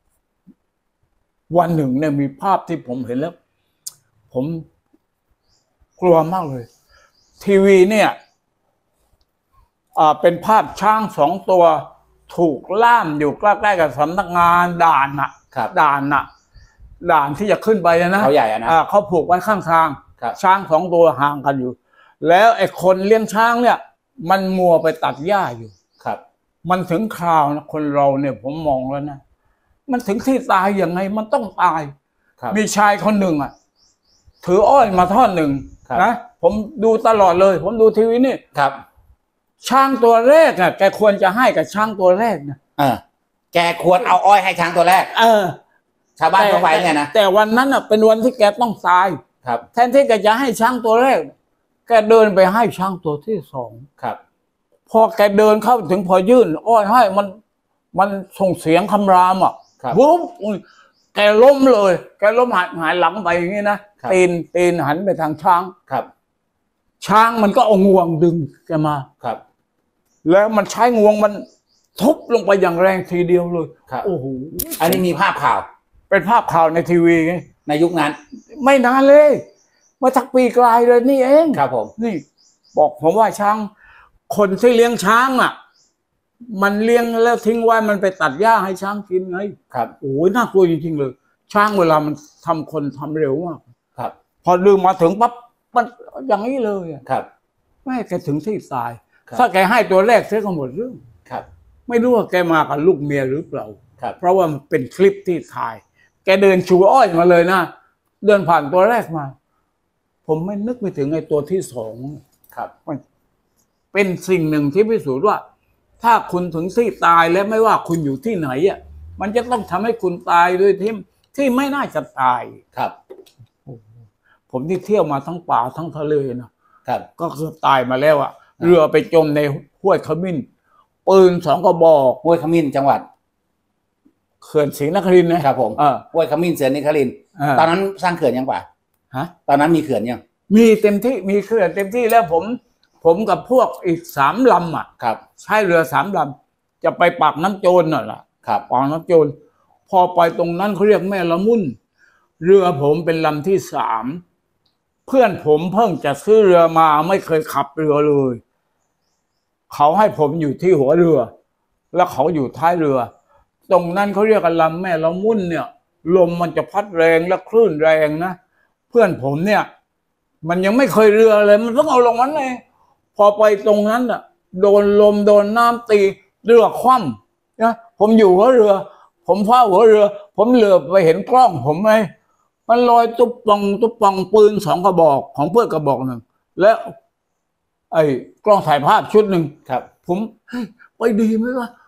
วันหนึ่งเนี่ยมีภาพที่ผมเห็นแล้วผมกลัวมากเลยทีวีเนี่ยอ่าเป็นภาพช้างสองตัวถูกล่ามอยู่ใกล้ๆกับสำนักงานด่านน่ะด่านน่ะด่านที่จะขึ้นไปนะ
เขาใหญ่อะนะ
เขาผูกไว้ข้างทางช้างสองตัวห่างกันอยู่แล้วไอ้คนเลี้ยงช้างเนี่ยมันมัวไปตัดหญ้าอยู่
ครับ
มันถึงคราวนะคนเราเนี่ยผมมองแล้วนะมันถึงที่ตายยังไงมันต้องตายมีชายคนหนึ่งอ่ะถืออ้อยมาท่อนหนึ่งนะผมดูตลอดเลยผมดูทีวีนี่
ครับ
ช้างตัวแรกอ่ะแกควรจะให้กับช้างตัวแรกนะ
เออแกควรเอาอ้อยให้ช้างตัวแรก
เออ
ชาวบ้านทั่วไปเนี่ยนะ
แต่วันนั้นอ่ะเป็นวันที่แกต้องตาย
ครับ
แทนที่แกจะให้ช้างตัวแรกแกเดินไปให้ช้างตัวที่สอง
ครับ
พอแกเดินเข้าถึงพอยื่นอ้อยให้มันมันส่งเสียงคำรามอ่ะปุ๊บแกล้มเลยแกล้มหายหายหลังไปอย่างนี้นะตีนตีนหันไปทางช้าง
ครับ
ช้างมันก็เอางวงดึงแกมา
ครับ
แล้วมันใช้งวงมันทุบลงไปอย่างแรงทีเดียวเลยโอ้โห
อันนี้มีภาพข่าว
เป็นภาพข่าวในทีวีไง
ในยุคนั้น
ไม่นานเลยเมื่อสักปีกลายเลยนี่เอง
ครับผม
นี่บอกผมว่าช้างคนที่เลี้ยงช้างอ่ะมันเลี้ยงแล้วทิ้งไว้มันไปตัดหญ้าให้ช้างกินไง
ครับ
โอ้ยน่ากลัวจริงๆเลยช้างเวลามันทำคนทำเร็วมาก
ครับ
พอดึงมาถึงปั๊บมันอย่างนี้เลย
ครับ
ไม่แกถึงที่ตายถ้าแกให้ตัวแรกเสียก็หมดเรื่อง
ครับ
ไม่รู้ว่าแกมากับลูกเมียหรือเปล่า
ครับ
เพราะว่ามันเป็นคลิปที่ถ่ายแกเดินชูอ้อยมาเลยนะเดินผ่านตัวแรกมาผมไม่นึกไปถึงไอ้ตัวที่สอง
ครับ
เป็นสิ่งหนึ่งที่พิสูจน์ว่าถ้าคุณถึงที่ตายแล้วไม่ว่าคุณอยู่ที่ไหนอ่ะมันจะต้องทำให้คุณตายด้วยที่ที่ไม่น่าจะตาย
ครับ
ผมที่เที่ยวมาทั้งป่าทั้งทะเลนะครับก็เกือบตายมาแล้วอ่ะเรือไปจมในห้วยขมิ้นปืนสองกระบอก
ห้วยขมิ้นจังหวัด
เขื่อนศรีนครินทร์นะครับ
ผมห้วยขมิ้นศรีนครินทร์ตอนนั้นสร้างเขื่อนยังป่ะ
ฮะ
ตอนนั้นมีเขื่อนยัง
มีเต็มที่มีเขื่อนเต็มที่แล้วผมผมกับพวกอีกสามลำอ่ะ
ครับ
ใช้เรือสามลำจะไปปากน้ำโจรน่ะล่ะ
ครับ
ปากน้ำโจรพอไปตรงนั้นเขาเรียกแม่ละมุนเรือผมเป็นลำที่สามเพื่อนผมเพิ่งจะซื้อเรือมาไม่เคยขับเรือเลยเขาให้ผมอยู่ที่หัวเรือแล้วเขาอยู่ท้ายเรือตรงนั้นเขาเรียกกันลำแม่ละมุนเนี่ยลมมันจะพัดแรงและคลื่นแรงนะเพื่อนผมเนี่ยมันยังไม่เคยเรือเลยมันต้องเอาลงนั้นเลยพอไปตรงนั้นอ่ะโดนลมโดนน้ำตีเรือคว่ำนะผมอยู่หัวเรือผมเฝ้าหัวเรือผมเหลือบไปเห็นกล้องผมไหมมันลอยตุ๊บปองตุ๊บปองปืนสองกระบอกของเพื่อนกระบอกหนึ่งแล้วไอ้กล้องถ่ายภาพชุดหนึ่ง
ครับ
ผมไปดีไหมวะ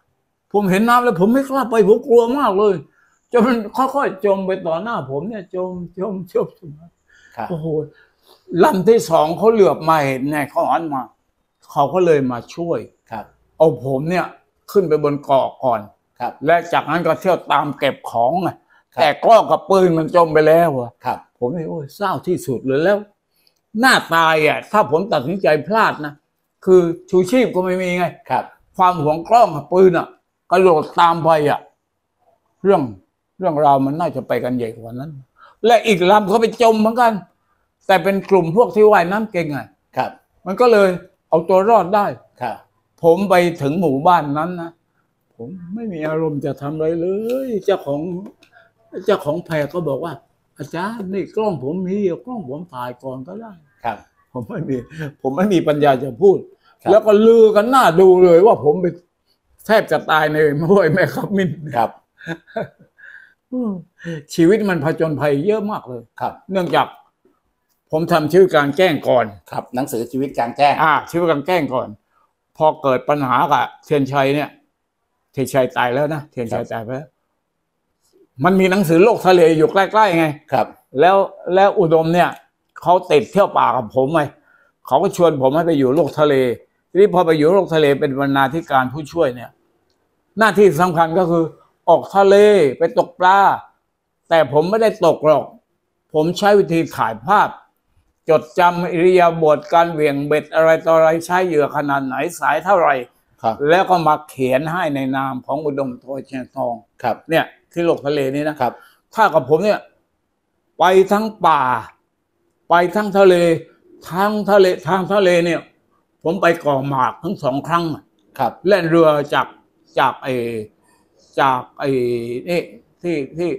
ผมเห็นน้ำแล้วผมไม่กล้าไปผมกลัวมากเลยจนมันค่อยๆจมไปต่อหน้าผมเนี่ยจมจมจมจมโอ้โหลำที่สองเขาเหลือบมาเห็นไงเขาหันมาเขาก็เลยมาช่วย
ครับ
เอาผมเนี่ยขึ้นไปบนเกาะก่อน
ครับ
และจากนั้นก็เที่ยวตามเก็บของไงแต่กล้องกับปืนมันจมไปแล้วอะ
ครับ
ผมนี่โอ้ยเศร้าที่สุดเลยแล้วหน้าตายอ่ะถ้าผมตัดสินใจพลาดนะคือชูชีพก็ไม่มีไง
ครับ
ความหวงกล้องกับปืนอ่ะกระโดดตามไปอ่ะเรื่องเรื่องราวมันน่าจะไปกันใหญ่กว่านั้นและอีกลำเขาไปจมเหมือนกันแต่เป็นกลุ่มพวกที่ว่ายน้ำเก่งไง
ครับ
มันก็เลยเอาตัวรอดได้
ครับ
ผมไปถึงหมู่บ้านนั้นนะผมไม่มีอารมณ์จะทำอะไรเลยเจ้าของเจ้าของแพรก็บอกว่าอาจารย์นี่กล้องผมมีกล้องผมถ่ายก่อนก็ได้
ครับ
ผมไม่มีผมไม่มีปัญญาจะพูดแล้วก็ลือกันหน้าดูเลยว่าผมไปแทบจะตายในห้วยแม่ขับมิน
ครับ
ชีวิตมันผจญภัยเยอะมากเลย
ครับ
เนื่องจากผมทำชีวิตกลางแจ้งก่อน
ครับหนังสือชีวิตกลางแจ้ง
อ่าชีวิตกลางแจ้งก่อนพอเกิดปัญหากับเทียนชัยเนี่ยเทียนชัยตายแล้วนะเทียนชัยตายไปแล้วมันมีหนังสือโลกทะเลอยู่ใกล้ๆไง
ครับ
แล้วแล้วอุดมเนี่ยเขาติดเที่ยวป่ากับผมไงเขาก็ชวนผมให้ไปอยู่โลกทะเลทีนี้พอไปอยู่โลกทะเลเป็นบรรณาธิการผู้ช่วยเนี่ยหน้าที่สำคัญก็คือออกทะเลไปตกปลาแต่ผมไม่ได้ตกหรอกผมใช้วิธีถ่ายภาพจดจำอิริยาบถการเหวี่ยงเบ็ดอะไรต่ออะไรใช้เหยื่อขนาดไหนสายเท่าไหร่แล้วก็มาเขียนให้ในนามของอุดมโทเชียงทอง
ครับ
เนี่ยที่โลกทะเลนี้นะครับถ้ากับผมเนี่ยไปทั้งป่าไปทั้งทะเลทั้งทะเลทางทะเลเนี่ยผมไปเกาะหมากทั้งสองครั้ง
ครับ
แล่นเรือจากจากไอจากไอนี่ที่ที่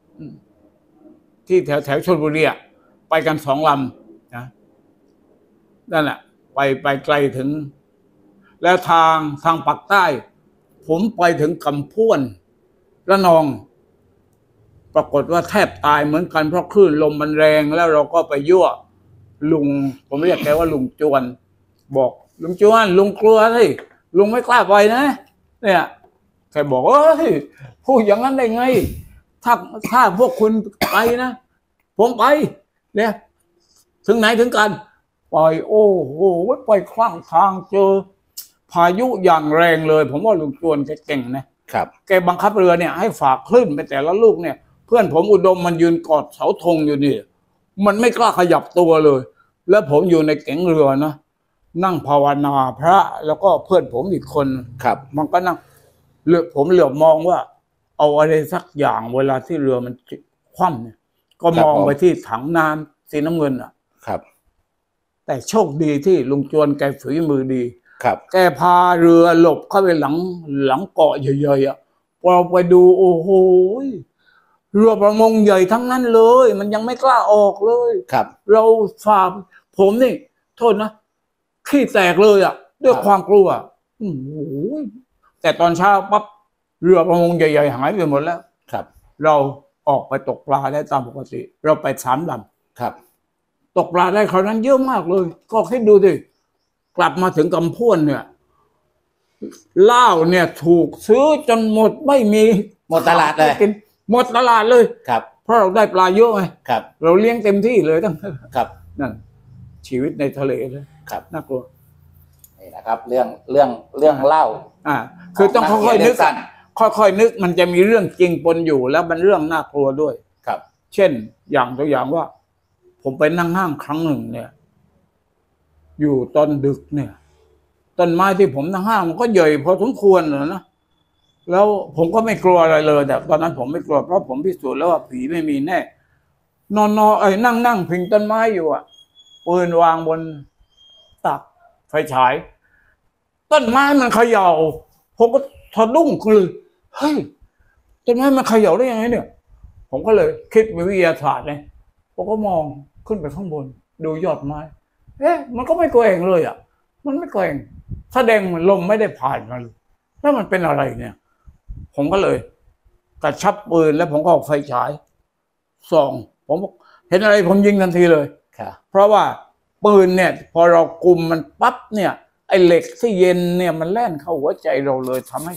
ที่แถวแถวชลบุรีไปกันสองลำนะนั่นแหละไปไปไกลถึงแล้วทางทางปากใต้ผมไปถึงกำพ้วนระนองปรากฏว่าแทบตายเหมือนกันเพราะคลื่นลมมันแรงแล้วเราก็ไปยั่วลุงผมเรียกแกว่าลุงจวนบอกลุงจวนลุงกลัวสิลุงไม่กล้าไปนะเนี่ยแกบอกเอ้ยพูดอย่างนั้นได้ไงถ้าถ้าพวกคุณไปนะผมไปเนี่ยถึงไหนถึงกันปล่อยโอ้โหไปข้างทางเจอพายุอย่างแรงเลยผมว่าลุงจวนแกเก่งนะครับแกบังคับเรือเนี่ยให้ฝากคลื่นไปแต่ละลูกเนี่ยเพื่อนผมอุดมมันยืนกอดเสาธงอยู่นี่มันไม่กล้าขยับตัวเลยแล้วผมอยู่ในเก๋งเรือนะนั่งภาวนาพระแล้วก็เพื่อนผมอีกคน
ครับ
มันก็นั่งเรือผมเหลือบมองว่าเอาอะไรสักอย่างเวลาที่เรือมันคว่ำเนี่ยก็มองไปที่ถังน้ำสีน้ำเงินอ่ะ
ครับ
แต่โชคดีที่ลุงจวนแกฝีมือดี
ครับ
แกพาเรือหลบเข้าไปหลังหลังเกาะใหญ่ๆอ่ะพอเราไปดูโอ้โหเรือประมงใหญ่ทั้งนั้นเลยมันยังไม่กล้าออกเลย
ครับ
เราฝ่าผมนี่โทษนะขี้แตกเลยอ่ะด้วยความกลัวโอ้โหแต่ตอนเช้าปั๊บเรือประมงใหญ่ๆหายไปหมดแล้ว
ครับ
เราออกไปตกปลาได้ตามปกติเราไปสามล
ำครับ
ตกปลาได้คราวนั้นเยอะมากเลยก็คิดดูดิกลับมาถึงกำพ้วนเนี่ยเหล้าเนี่ยถูกซื้อจนหมดไม่มี
หมดตลาดเลย
หมดตลาดเลย
ครับ
เพราะเราได้ปลาเยอะไง
ครับ
เราเลี้ยงเต็มที่เลยตั้ง
ครับ
นั่นชีวิตในทะเลเลย
ครับ
น่ากลัว
นี่นะครับเรื่องเรื่องเรื่องเล่า
อ่าคือต้องค่อยๆนึกค่อยๆนึกมันจะมีเรื่องจริงปนอยู่แล้วมันเรื่องน่ากลัวด้วย
ครับ
เช่นอย่างตัวอย่างว่าผมไปนั่งห้างครั้งหนึ่งเนี่ยอยู่ตอนดึกเนี่ยต้นไม้ที่ผมนั่งห้างมันก็ใหญ่พอสมควรเลยนะแล้วผมก็ไม่กลัวอะไรเลยแต่ตอนนั้นผมไม่กลัวเพราะผมพิสูจน์แล้วว่าผีไม่มีแน่นอนนอนไอ้นั่งนั่งพิงต้นไม้อยู่อ่ะปืนวางบนตักไฟฉายต้นไม้มันเขย่าผมก็ทะดุ้งคือเฮ้ยต้นไม้มันเขย่าได้ยังไงเนี่ยผมก็เลยคิดวิทยาศาสตร์เลยผมก็มองขึ้นไปข้างบนดูยอดไม้เอ๊ะมันก็ไม่แกว่งเลยอ่ะมันไม่แกว่งแสดงมันลมไม่ได้ผ่านมาเลยแล้วมันเป็นอะไรเนี่ยผมก็เลยกระชับปืนแล้วผมก็ออกไฟฉายส่องผมเห็นอะไรผมยิงทันทีเลยเพราะว่าปืนเนี่ยพอเรากุมมันปั๊บเนี่ยไอ้เหล็กที่เย็นเนี่ยมันแล่นเข้าหัวใจเราเลยทำให้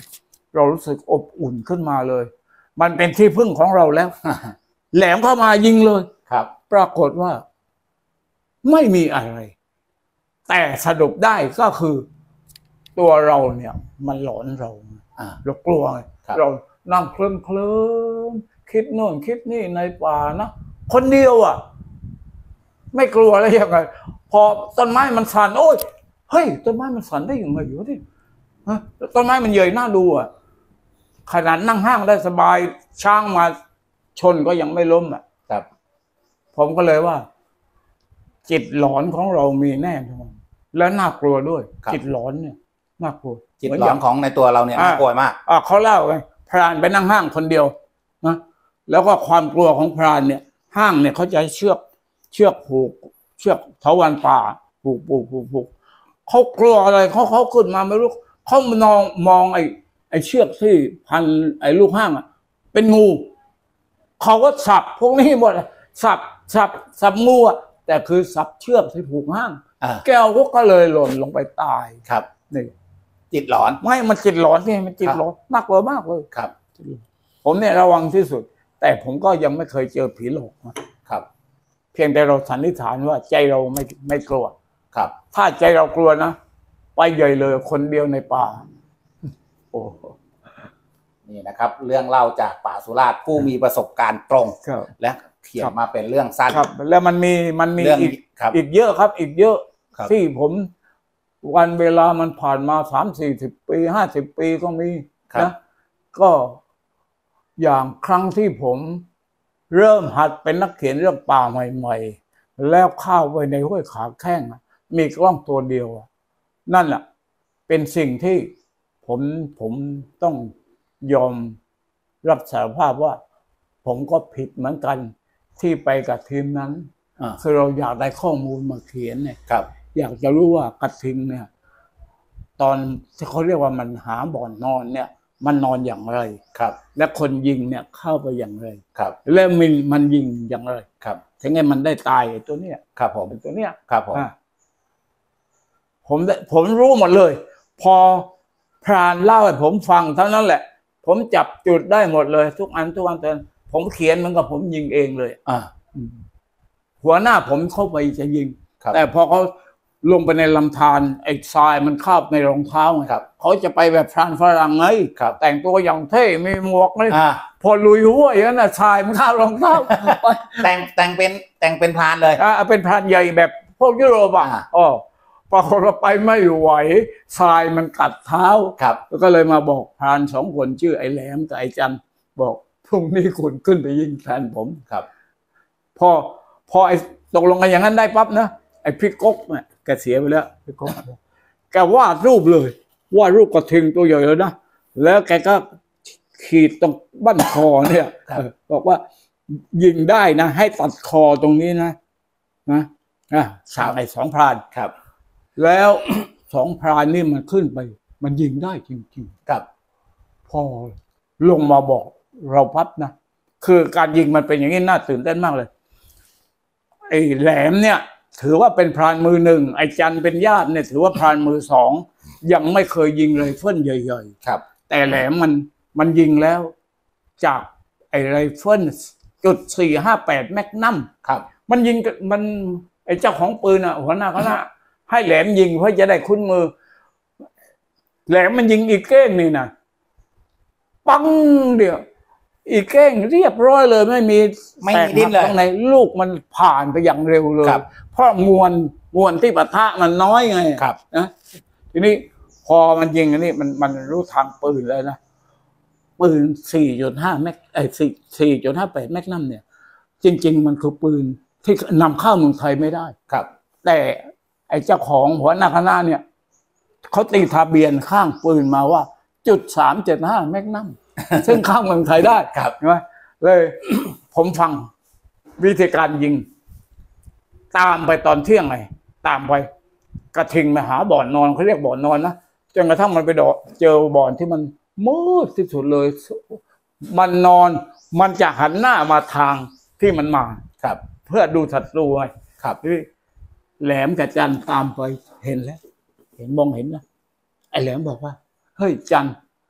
เรารู้สึกอบอุ่นขึ้นมาเลย มันเป็นที่พึ่งของเราแล้ว แหลมเข้ามายิงเลย
ครับ
ปรากฏว่าไม่มีอะไรแต่สรุปได้ก็คือตัวเราเนี่ยมันหลอนเราเรากลัวเรานั่งเคลิ้มเคลิ้มคิดโน่นคิดนี่ในป่านะคนเดียวอ่ะไม่กลัวอะไรยังไงพอต้นไม้มันสั่นโอ้ยเฮ้ยต้นไม้มันสั่นได้ยังไงอยู่ที่ต้นไม้มันเยยหน้าดูอ่ะขนาดนั่งห้างได้สบายช้างมาชนก็ยังไม่ล้มอ่ะ
ครับ
ผมก็เลยว่าจิตหลอนของเรามีแน่นอนและน่ากลัวด้วยจิตหลอนเนี่ยน่ากลัว
จิตหลอนของในตัวเราเนี่ยน่ากลัวมาก
อ่าเขาเล่าไงพรานไปนั่งห้างคนเดียวนะแล้วก็ความกลัวของพรานเนี่ยห้างเนี่ยเขาจะเชือกเชือกผูกเชือกเถาวัลย์ป่าผูกผูกผูกผูกเขากลัวอะไรเขาเขาขึ้นมาไม่รู้เขามองมองไอ้ไอ้เชือกที่พันไอ้ลูกห้างอ่ะเป็นงูเขาก็สับพวกนี้หมดสับสับสับงูอ่ะแต่คือสับเชือกที่ผูกห้างแก้วก็เลยหล่นลงไปตาย
ครับ
นี่
จิตหลอน
ไม่มันจิตหลอนนี่มันจิตหลอนน่ากลัวมากเลย
ครับ
ผมเนี่ยระวังที่สุดแต่ผมก็ยังไม่เคยเจอผีหลอก
นะครับ
เพียงแต่เราสันนิษฐานว่าใจเราไม่ไม่กลัว
ครับ
ถ้าใจเรากลัวนะไปใหญ่เลยคนเดียวในป่าโอ้
นี่นะครับเรื่องเล่าจากป่าสุราษฎร์ผู้มีประสบการณ์ตรงและเขียนมาเป็นเรื่องสั้น
ครับแล้วมันมีมันมีอีกอีกเยอะครับอีกเยอะที่ผมวันเวลามันผ่านมาสามสี่สิบปีห้าสิบปีก็มีนะก็อย่างครั้งที่ผมเริ่มหัดเป็นนักเขียนเรื่องป่าใหม่ๆแล้วเข้าไปในห้วยขาแข้งมีกล้องตัวเดียวนั่นแหละเป็นสิ่งที่ผมผมต้องยอมรับสารภาพว่าผมก็ผิดเหมือนกันที่ไปกับทีมนั้นคือเราอยากได้ข้อมูลมาเขียนเนี่ยอยากจะรู้ว่ากระทิงเนี่ยตอนที่เขาเรียกว่ามันหาบ่อนนอนเนี่ยมันนอนอย่างไร
ครับ
และคนยิงเนี่ยเข้าไปอย่างไร
ครับ
แล้วมันมันยิงอย่างไร
ครับ
ถึงไงมันได้ตายไอ้ตัวเนี้ย
ครับผม
ตัวเนี้ย
ครับผม
ผมผมรู้หมดเลยพอพรานเล่าให้ผมฟังเท่านั้นแหละผมจับจุดได้หมดเลยทุกอันทุกอันแต่ผมเขียนมันกับผมยิงเองเลย
อ่า
หัวหน้าผมเข้าไปจะยิงแต่พอเขาลงไปในลำธารไอ้ทรายมันคาบในรองเท้าไงเขาจะไปแบบพรานฝรั่งไงแต่งตัวอย่างเท่มีหมวกเลยพอลุยหัวอย่างนั้นทรายมันคาบรองเท้า
แต่งแต่งเป็นแต่งเป็นพรานเลย
อ่าเป็นพรานใหญ่แบบพวกยุโรปอ่ะอ๋อพอเราไปไม่ไหวทรายมันกัดเท้าแล้วก็เลยมาบอกพรานสองคนชื่อไอ้แหลมกับไอ้จันบอกพรุ่งนี้คุณขึ้นไปยิงแทนผม
ครับ
พอพอไอ้ตกลงกันอย่างนั้นได้ปั๊บนะไอ้พี่ก๊กเนี่ยแกเสียไปแล้วพี่ก๊กแกวาดรูปเลยวาดรูปกระทิงตัวใหญ่เลยนะแล้วแกก็ขีดตรงบั้นคอเนี่ยบอกว่ายิงได้นะให้ตัดคอตรงนี้นะนะอ่ะฉากไอ้สองพราน
ครับ
แล้วสองพรานนี่มันขึ้นไปมันยิงได้จริง
ๆครับ
พอลงมาบอกเราพับนะคือการยิงมันเป็นอย่างนี้น่าตื่นเต้นมากเลยไอ้แหลมเนี่ยถือว่าเป็นพรานมือหนึ่งไอ้จันเป็นญาติเนี่ยถือว่าพรานมือสองยังไม่เคยยิงไรเฟิลใหญ่
ๆครับ
แต่แหลมมันมันยิงแล้วจากไอ้ไรเฟิลจุดสี่ห้าแปดแมกนัม
ครับ
มันยิงมันไอ้เจ้าของปืนอ่ะหัวหน้าคณะให้แหลมยิงเพื่อจะได้คุ้นมือแหลมมันยิงอีกเก้งนี่นะปังเดียวอีกเก้งเรียบร้อยเลยไม่มี
ไม่มีดิ้นเลย
ตรงไหนลูกมันผ่านไปอย่างเร็วเลยเพราะมวลมวลที่ปะทะมันน้อยไงนะทีนี้พอมันยิงอันนี้มันมันรู้ทางปืนเลยนะปืน สี่จุดห้า แม็กไอ้ สี่จุดห้าแปด แมกนัมเนี่ยจริงๆมันคือปืนที่นำเข้าเมืองไทยไม่ได้
ครับ
แต่ไอ้เจ้าของหัวหน้าคณะเนี่ยเขาตีทะเบียนข้างปืนมาว่าจุดสามเจ็ดห้าแมกนัมซึ่งข้ามเมืองไทยได้
ครับ
ใช่ไหมเลยผมฟังวิธีการยิงตามไปตอนเที่ยงไงตามไปกระทิงมาหาบ่อนนอนเขาเรียกบ่อนนอนนะจนกระทั่งมันไปเจอบ่อนที่มันมืดที่สุดเลยมันนอนมันจะหันหน้ามาทางที่มันมา
ครับ
เพื่อดูศัตรูไง
ครับ
แหลมกับจันตามไปเห็นแล้วเห็นมองเห็นนะไอ้แหลมบอกว่าเฮ้ยจัน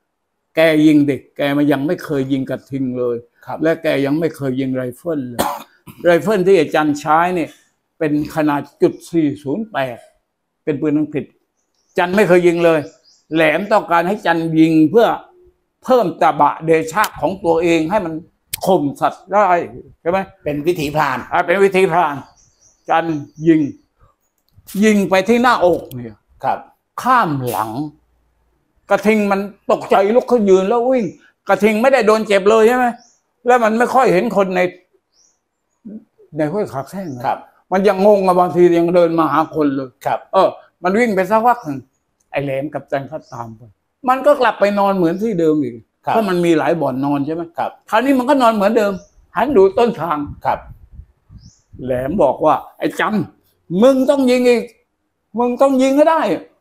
แกยิงเด็กแกมันยังไม่เคยยิงกระทิงเลยและแกยังไม่เคยยิงไรเฟิลเลยไรเฟิลที่อาจารย์ใช้เนี่ยเป็นขนาดจุดสี่ศูนย์แปดเป็นปืนอังกฤษจันไม่เคยยิงเลยแหลมต้องการให้จันยิงเพื่อเพิ่มตบะเดชะของตัวเองให้มันข่มสัตว์ได้ใช่ไหม
เป็นวิถีพราน
อ่าเป็นวิถีพรานจันยิงยิงไปที่หน้าอกเนี่ย
ครับ
ข้ามหลังกระทิงมันตกใจลุกขึ้นยืนแล้ววิ่งกระทิงไม่ได้โดนเจ็บเลยใช่ไหมแล้วมันไม่ค่อยเห็นคนในในห้วยขาแข้ง
ครับ
มันยังงงอะบางทียังเดินมาหาคนเลย
ครับ
เออมันวิ่งไปสักพักหนึ่งไอ้แหลมกับจันเขาตามไปมันก็กลับไปนอนเหมือนที่เดิมอีกเพราะมันมีหลายบ่อนนอนใช่ไหม
ครับ
คราวนี้มันก็นอนเหมือนเดิมหันดูต้นทาง
ครับ
แหลมบอกว่าไอ้จันมึงต้องยิงอีกมึงต้องยิงให้ได้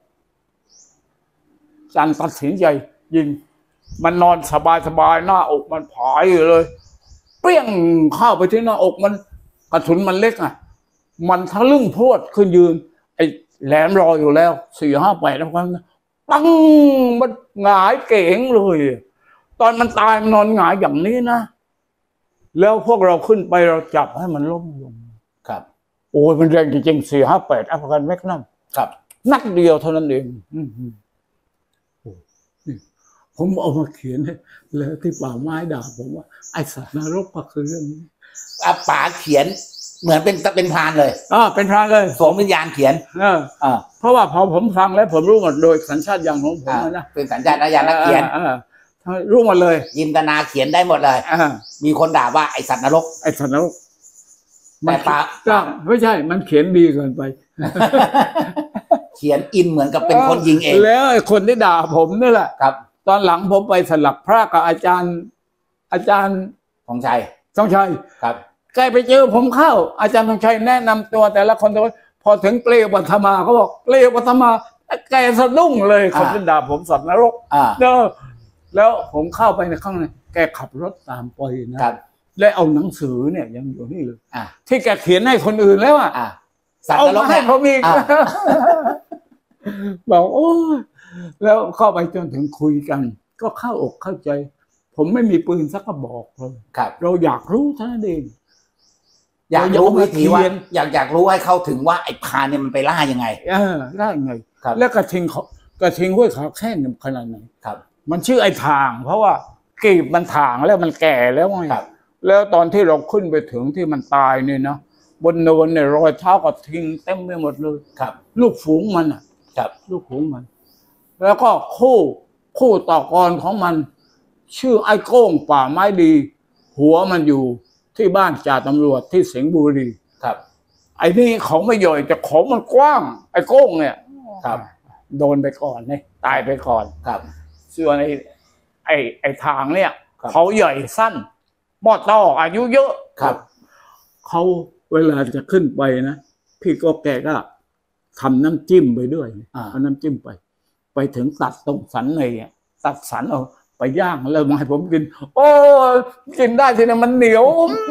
จันตัดสินใจยิงมันนอนสบายสบายหน้าอกมันผายอยู่เลยเปรี้ยงเข้าไปที่หน้าอกมันกระสุนมันเล็กอ่ะมันทะลึ่งพรวดขึ้นยืนไอ้แหลมรออยู่แล้วสี่ห้าแปดแล้วกันปังมันหงายเก๋งเลยตอนมันตายมันนอนหงายอย่างนี้นะแล้วพวกเราขึ้นไปเราจับให้มันล้มลง
ครับ
โอ้ยมันแรงจริงๆสี่ห้าแปดอัฟกันแมกนัม
ครับ
นัดเดียวเท่านั้นเองผมเอามาเขียนแล้วที่ป่าไม้ด่าผมว่าไอสัตว์นรกก็คือเรื่องนี้
อาป๋าเขียนเหมือนเป็นเป็นพรานเลย
อ่าเป็นพรานเลย
สวมวิญญาณเขียน
เอออ่าเพราะว่าพอผมฟังแล้วผมรู้หมดโดยสัญชาตญาณของผมนะ
เป็นสัญชาตญาณนักเขียน
รู้หมดเลย
จินตนาเขียนได้หมดเลยมีคนด่าว่าไอสัตว์นรก
ไอสัตว์นรก
แต่ป๋า
ไม่ใช่มันเขียนดีเกินไป
เขียนอินเหมือนกับเป็นคนยิงเอง
แล้วไอ้คนที่ด่าผมนี่แหละ
ครับ
ตอนหลังผมไปสลักพระกับอาจารย์อาจารย์
ธงชัย
ธงชัย
ครับ
ใกล้ไปเจอผมเข้าอาจารย์ธงชัยแนะนำตัวแต่ละคนตัวพอถึงเปลวปัทมาเขาบอกเปลวปัทมาแกสะดุ้งเลยคนที่ด่าผมสัตว์นรกแล้วแล้วผมเข้าไปในข้างในแกขับรถตามไปนะและเอาหนังสือเนี่ยยังอยู่นี่เลยที่แกเขียนให้คนอื่นแล้วอ่ะเอามาให้ผมอีกบอกโอ้แล้วเข้าไปจนถึงคุยกันก็เข้าอกเข้าใจผมไม่มีปืนสักกระบอกเลยเราอยากรู้เท่านั้นเอง
อยากรู้วิธีว่าอยากอยากรู้ให้เข้าถึงว่าไอ้พานเนี่ยมันไปล่ายังไง
เออล่ายังไงแล้วกระทิงเขากระทิงห้วยขาแข้งขนาดไหน
ครับ
มันชื่อไอ้ทางเพราะว่ากีบมันถางแล้วมันแก่แล้วไงแล้วตอนที่เราขึ้นไปถึงที่มันตายเนี่ยนะบนเนินเนี่ยรอยเท้ากระทิงเต็มไปหมดเลย
ครับ
ลูกฝูงมันอ่ะ
ครับ
ลูกฝูงมันแล้วก็คู่คู่ต่อกรของมันชื่อไอ้โก้งป่าไม้ดีหัวมันอยู่ที่บ้านจ่าตำรวจที่สิงห์บุรี
ครับ
ไอ้นี่เขาไม่ย่อยแต่ของมันกว้างไอ้โก้งเนี่ย
ครับ
โดนไปก่อนเนี่ยตายไปก่อน
ครับ
ส่วนไอ้ไอ้ไอ้ทางเนี่ยเขาใหญ่สั้นมอดต่ออายุเยอะ
ครับ
เขาเวลาจะขึ้นไปนะพี่ก็แกก็ทำน้ำจิ้มไปด้วยเอาน้ำจิ้มไปไปถึงตัดตรงสันในตัดสันเอาไปย่างแล้วมาให้ผมกินโอ้กินได้ทีนี้มันเหนียว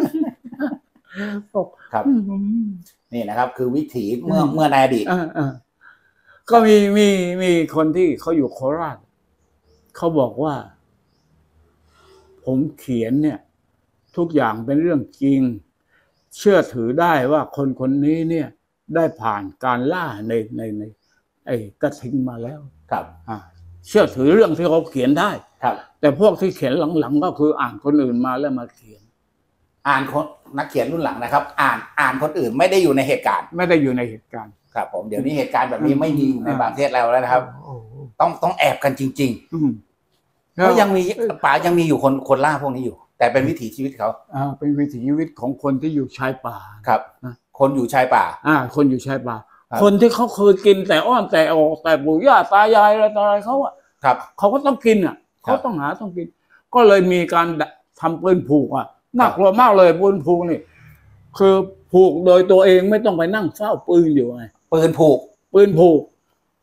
ครับนี่นะครับคือวิถีเมื่อเมื่อในอดีต
ก็มีมีมีคนที่เขาอยู่โคราชเขาบอกว่าผมเขียนเนี่ยทุกอย่างเป็นเรื่องจริงเชื่อถือได้ว่าคนคนนี้เนี่ยได้ผ่านการล่าในในในไอ้กระทิงมาแล้ว
ครับ
อ่าเชื่อถือเรื่องที่เขาเขียนได้
ครับ
แต่พวกที่เขียนหลังๆก็คืออ่านคนอื่นมาแล้วมาเขียน
อ่านคนนักเขียนรุ่นหลังนะครับอ่านอ่านคนอื่นไม่ได้อยู่ในเหตุการณ์
ไม่ได้อยู่ในเหตุการณ์
ครับผมเดี๋ยวนี้เหตุการณ์แบบนี้ไม่มีอยู่ในประเทศเราแล้วนะครับต้องต้องแอบกันจริงๆเพราะยังมีป่ายังมีอยู่คนคนล่าพวกนี้อยู่แต่เป็นวิถีชีวิตเขา
อ่าเป็นวิถีชีวิตของคนที่อยู่ชายป่า
ครับคนอยู่ชายป่า
อ่าคนอยู่ชายป่าคนที่เขาเคยกินแต่อ้อนแต่ออกแต่ปู่ย่าตายายอะไรต่ออะไรเขาอ่ะ
ครับ
เขาก็ต้องกินอ่ะเขาต้องหาต้องกินก็เลยมีการทำปืนผูกอ่ะน่ากลัวมากเลยปืนผูกนี่คือผูกโดยตัวเองไม่ต้องไปนั่งเฝ้าปืนอยู่ไง
ปืนผูก
ปืนผูก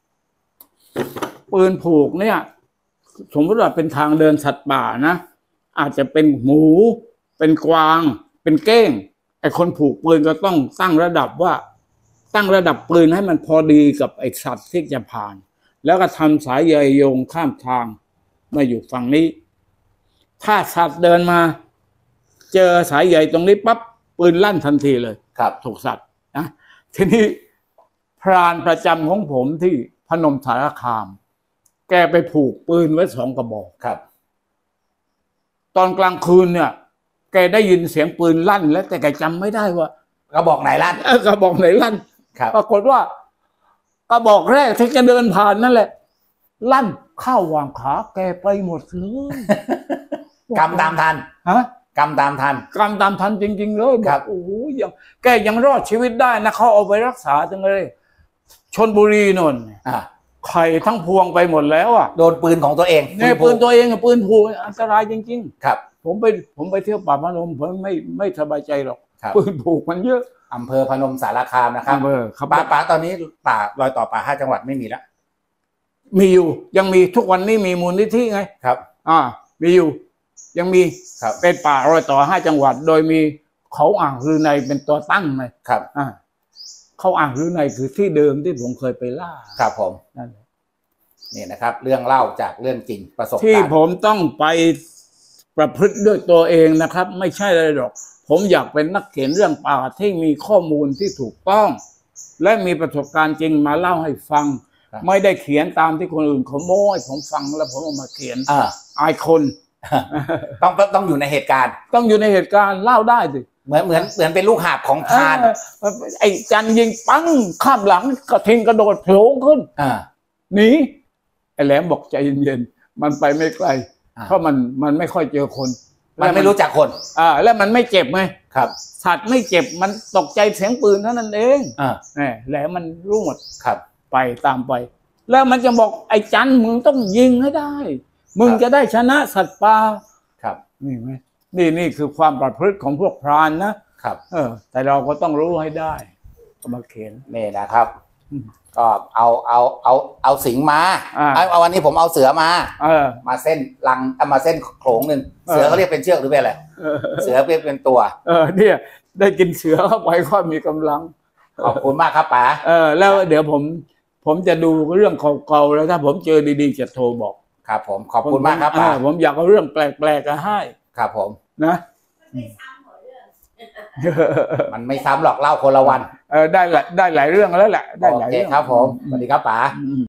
ปืนผูกเนี่ยสมมติว่าเป็นทางเดินสัตว์ป่านะอาจจะเป็นหมูเป็นกวางเป็นเก้งไอ้คนผูกปืนก็ต้องตั้งระดับว่าตั้งระดับปืนให้มันพอดีกับไอ้สัตว์ที่จะผ่านแล้วก็ทำสายใยโยงข้ามทางมาอยู่ฝั่งนี้ ถ้าสัตว์เดินมา เจอสายใหญ่ตรงนี้ปั๊บปืนลั่นทันทีเลย
ครับ
ถูกสัตว์นะทีนี้พรานประจำของผมที่พนมสารคาม แกไปผูกปืนไว้สองกระบอก
ครับ
ตอนกลางคืนเนี่ย แกได้ยินเสียงปืนลั่นแล้วแต่แกจำไม่ได้ว่าก
ระบอกไหนลั่น
กระบอกไหนลั่น
ครับ
ปรากฏว่ากระบอกแรกที่จะเดินผ่านนั่นแหละลั่นเข้าวางขาแกไปหมดเลย
กำตามทัน
ฮะ
กำตามทัน
กำตามทันจริงๆเลยบอกโอ้โหยังแกยังรอดชีวิตได้นะเขาเอาไปรักษาจังเลยชลบุรีนนท์ไข่ทั้งพวงไปหมดแล้วอ่ะ
โดนปืนของตัวเอง
เนี่ยปืนตัวเองกับปืนผูกอันตรายจริง
ๆครับ
ผมไปผมไปเที่ยวป่าพนมผมไม่ไม่สบายใจหรอกปืนผูกมันเยอะ
อำเภอพนมสารคามนะครับ
อำเภอครับ
ป่าป่าตอนนี้ป่ารอยต่อป่าห้าจังหวัดไม่มีแล้ว
มีอยู่ยังมีทุกวันนี้มีมูลนิธิไง
ครับ
อ่ามีอยู่ยังมีเป็นป่ารอยต่อห้าจังหวัดโดยมีเขาอ่างลือในเป็นตัวตั้งไง
ครับ
อ่าเขาอ่างลือในคือที่เดิมที่ผมเคยไปล่า
ครับผมนั่นนี่นะครับเรื่องเล่าจากเรื่องจริงประสบการณ์
ที่ผมต้องไปประพฤติด้วยตัวเองนะครับ ไม่ใช่อะไรหรอกผมอยากเป็นนักเขียนเรื่องป่าที่มีข้อมูลที่ถูกต้องและมีประสบการณ์จริงมาเล่าให้ฟังไม่ได้เขียนตามที่คนอื่นเขาโม้ให้ผมฟังแล้วผมเอามาเขียน
อ่า
อายคน
ต้องต้องอยู่ในเหตุการณ์
ต้องอยู่ในเหตุการณ์เล่าได้สิ
เหมือนเหมือนเหมือนเป็นลูกหาบของพราน
ไอ้จันยิงปังข้ามหลังกระทิงกระโดดโผล่ขึ้น
อ่า
หนีไอ้แหลมบอกใจเย็นๆมันไปไม่ไกลเพราะมันมันไม่ค่อยเจอคน
มันไม่รู้จักคน
อ่าแล้วมันไม่เจ็บไง
ครับ
สัตว์ไม่เจ็บมันตกใจเสียงปืนเท่านั้นเอง
อ่า
เนี่ยแหลมมันรู้หมด
ครับ
ไปตามไปแล้วมันจะบอกไอ้จันมึงต้องยิงให้ได้มึงจะได้ชนะสัตว์ป่า
ครับ
นี่ไหมนี่นี่คือความประพฤติของพวกพรานนะครับเออแต่เราก็ต้องรู้ให้ได้ก็มาเขียน
นี่นะครับก็เอาเอาเอาเอาสิงมาเอาวันนี้ผมเอาเสือมา
เออ
มาเส้นลังเอามาเส้นโขลงหนึ่งเสือเขาเรียกเป็นเชือกหรือเป็นอะไรเสือเป็นเป็นตัว
เออเนี่ยได้กินเสือเข้าไปค่อยมีกำลัง
ขอบคุณมากครับป๋า
เออแล้วเดี๋ยวผมผมจะดูเรื่องเก่าๆแล้วถ้าผมเจอดีๆจะโทรบอก
ครับผมขอบคุณมากครับป๋า
ผมอยากเอาเรื่องแปลกๆให้
ครับผม
นะ
มันไม่ซ้ำหรอกเล่าคนละวัน
เออได้ได้หลายเรื่องแล้วแหละได้หลายเรื่อง
ครับผมสวัสดีครับป๋า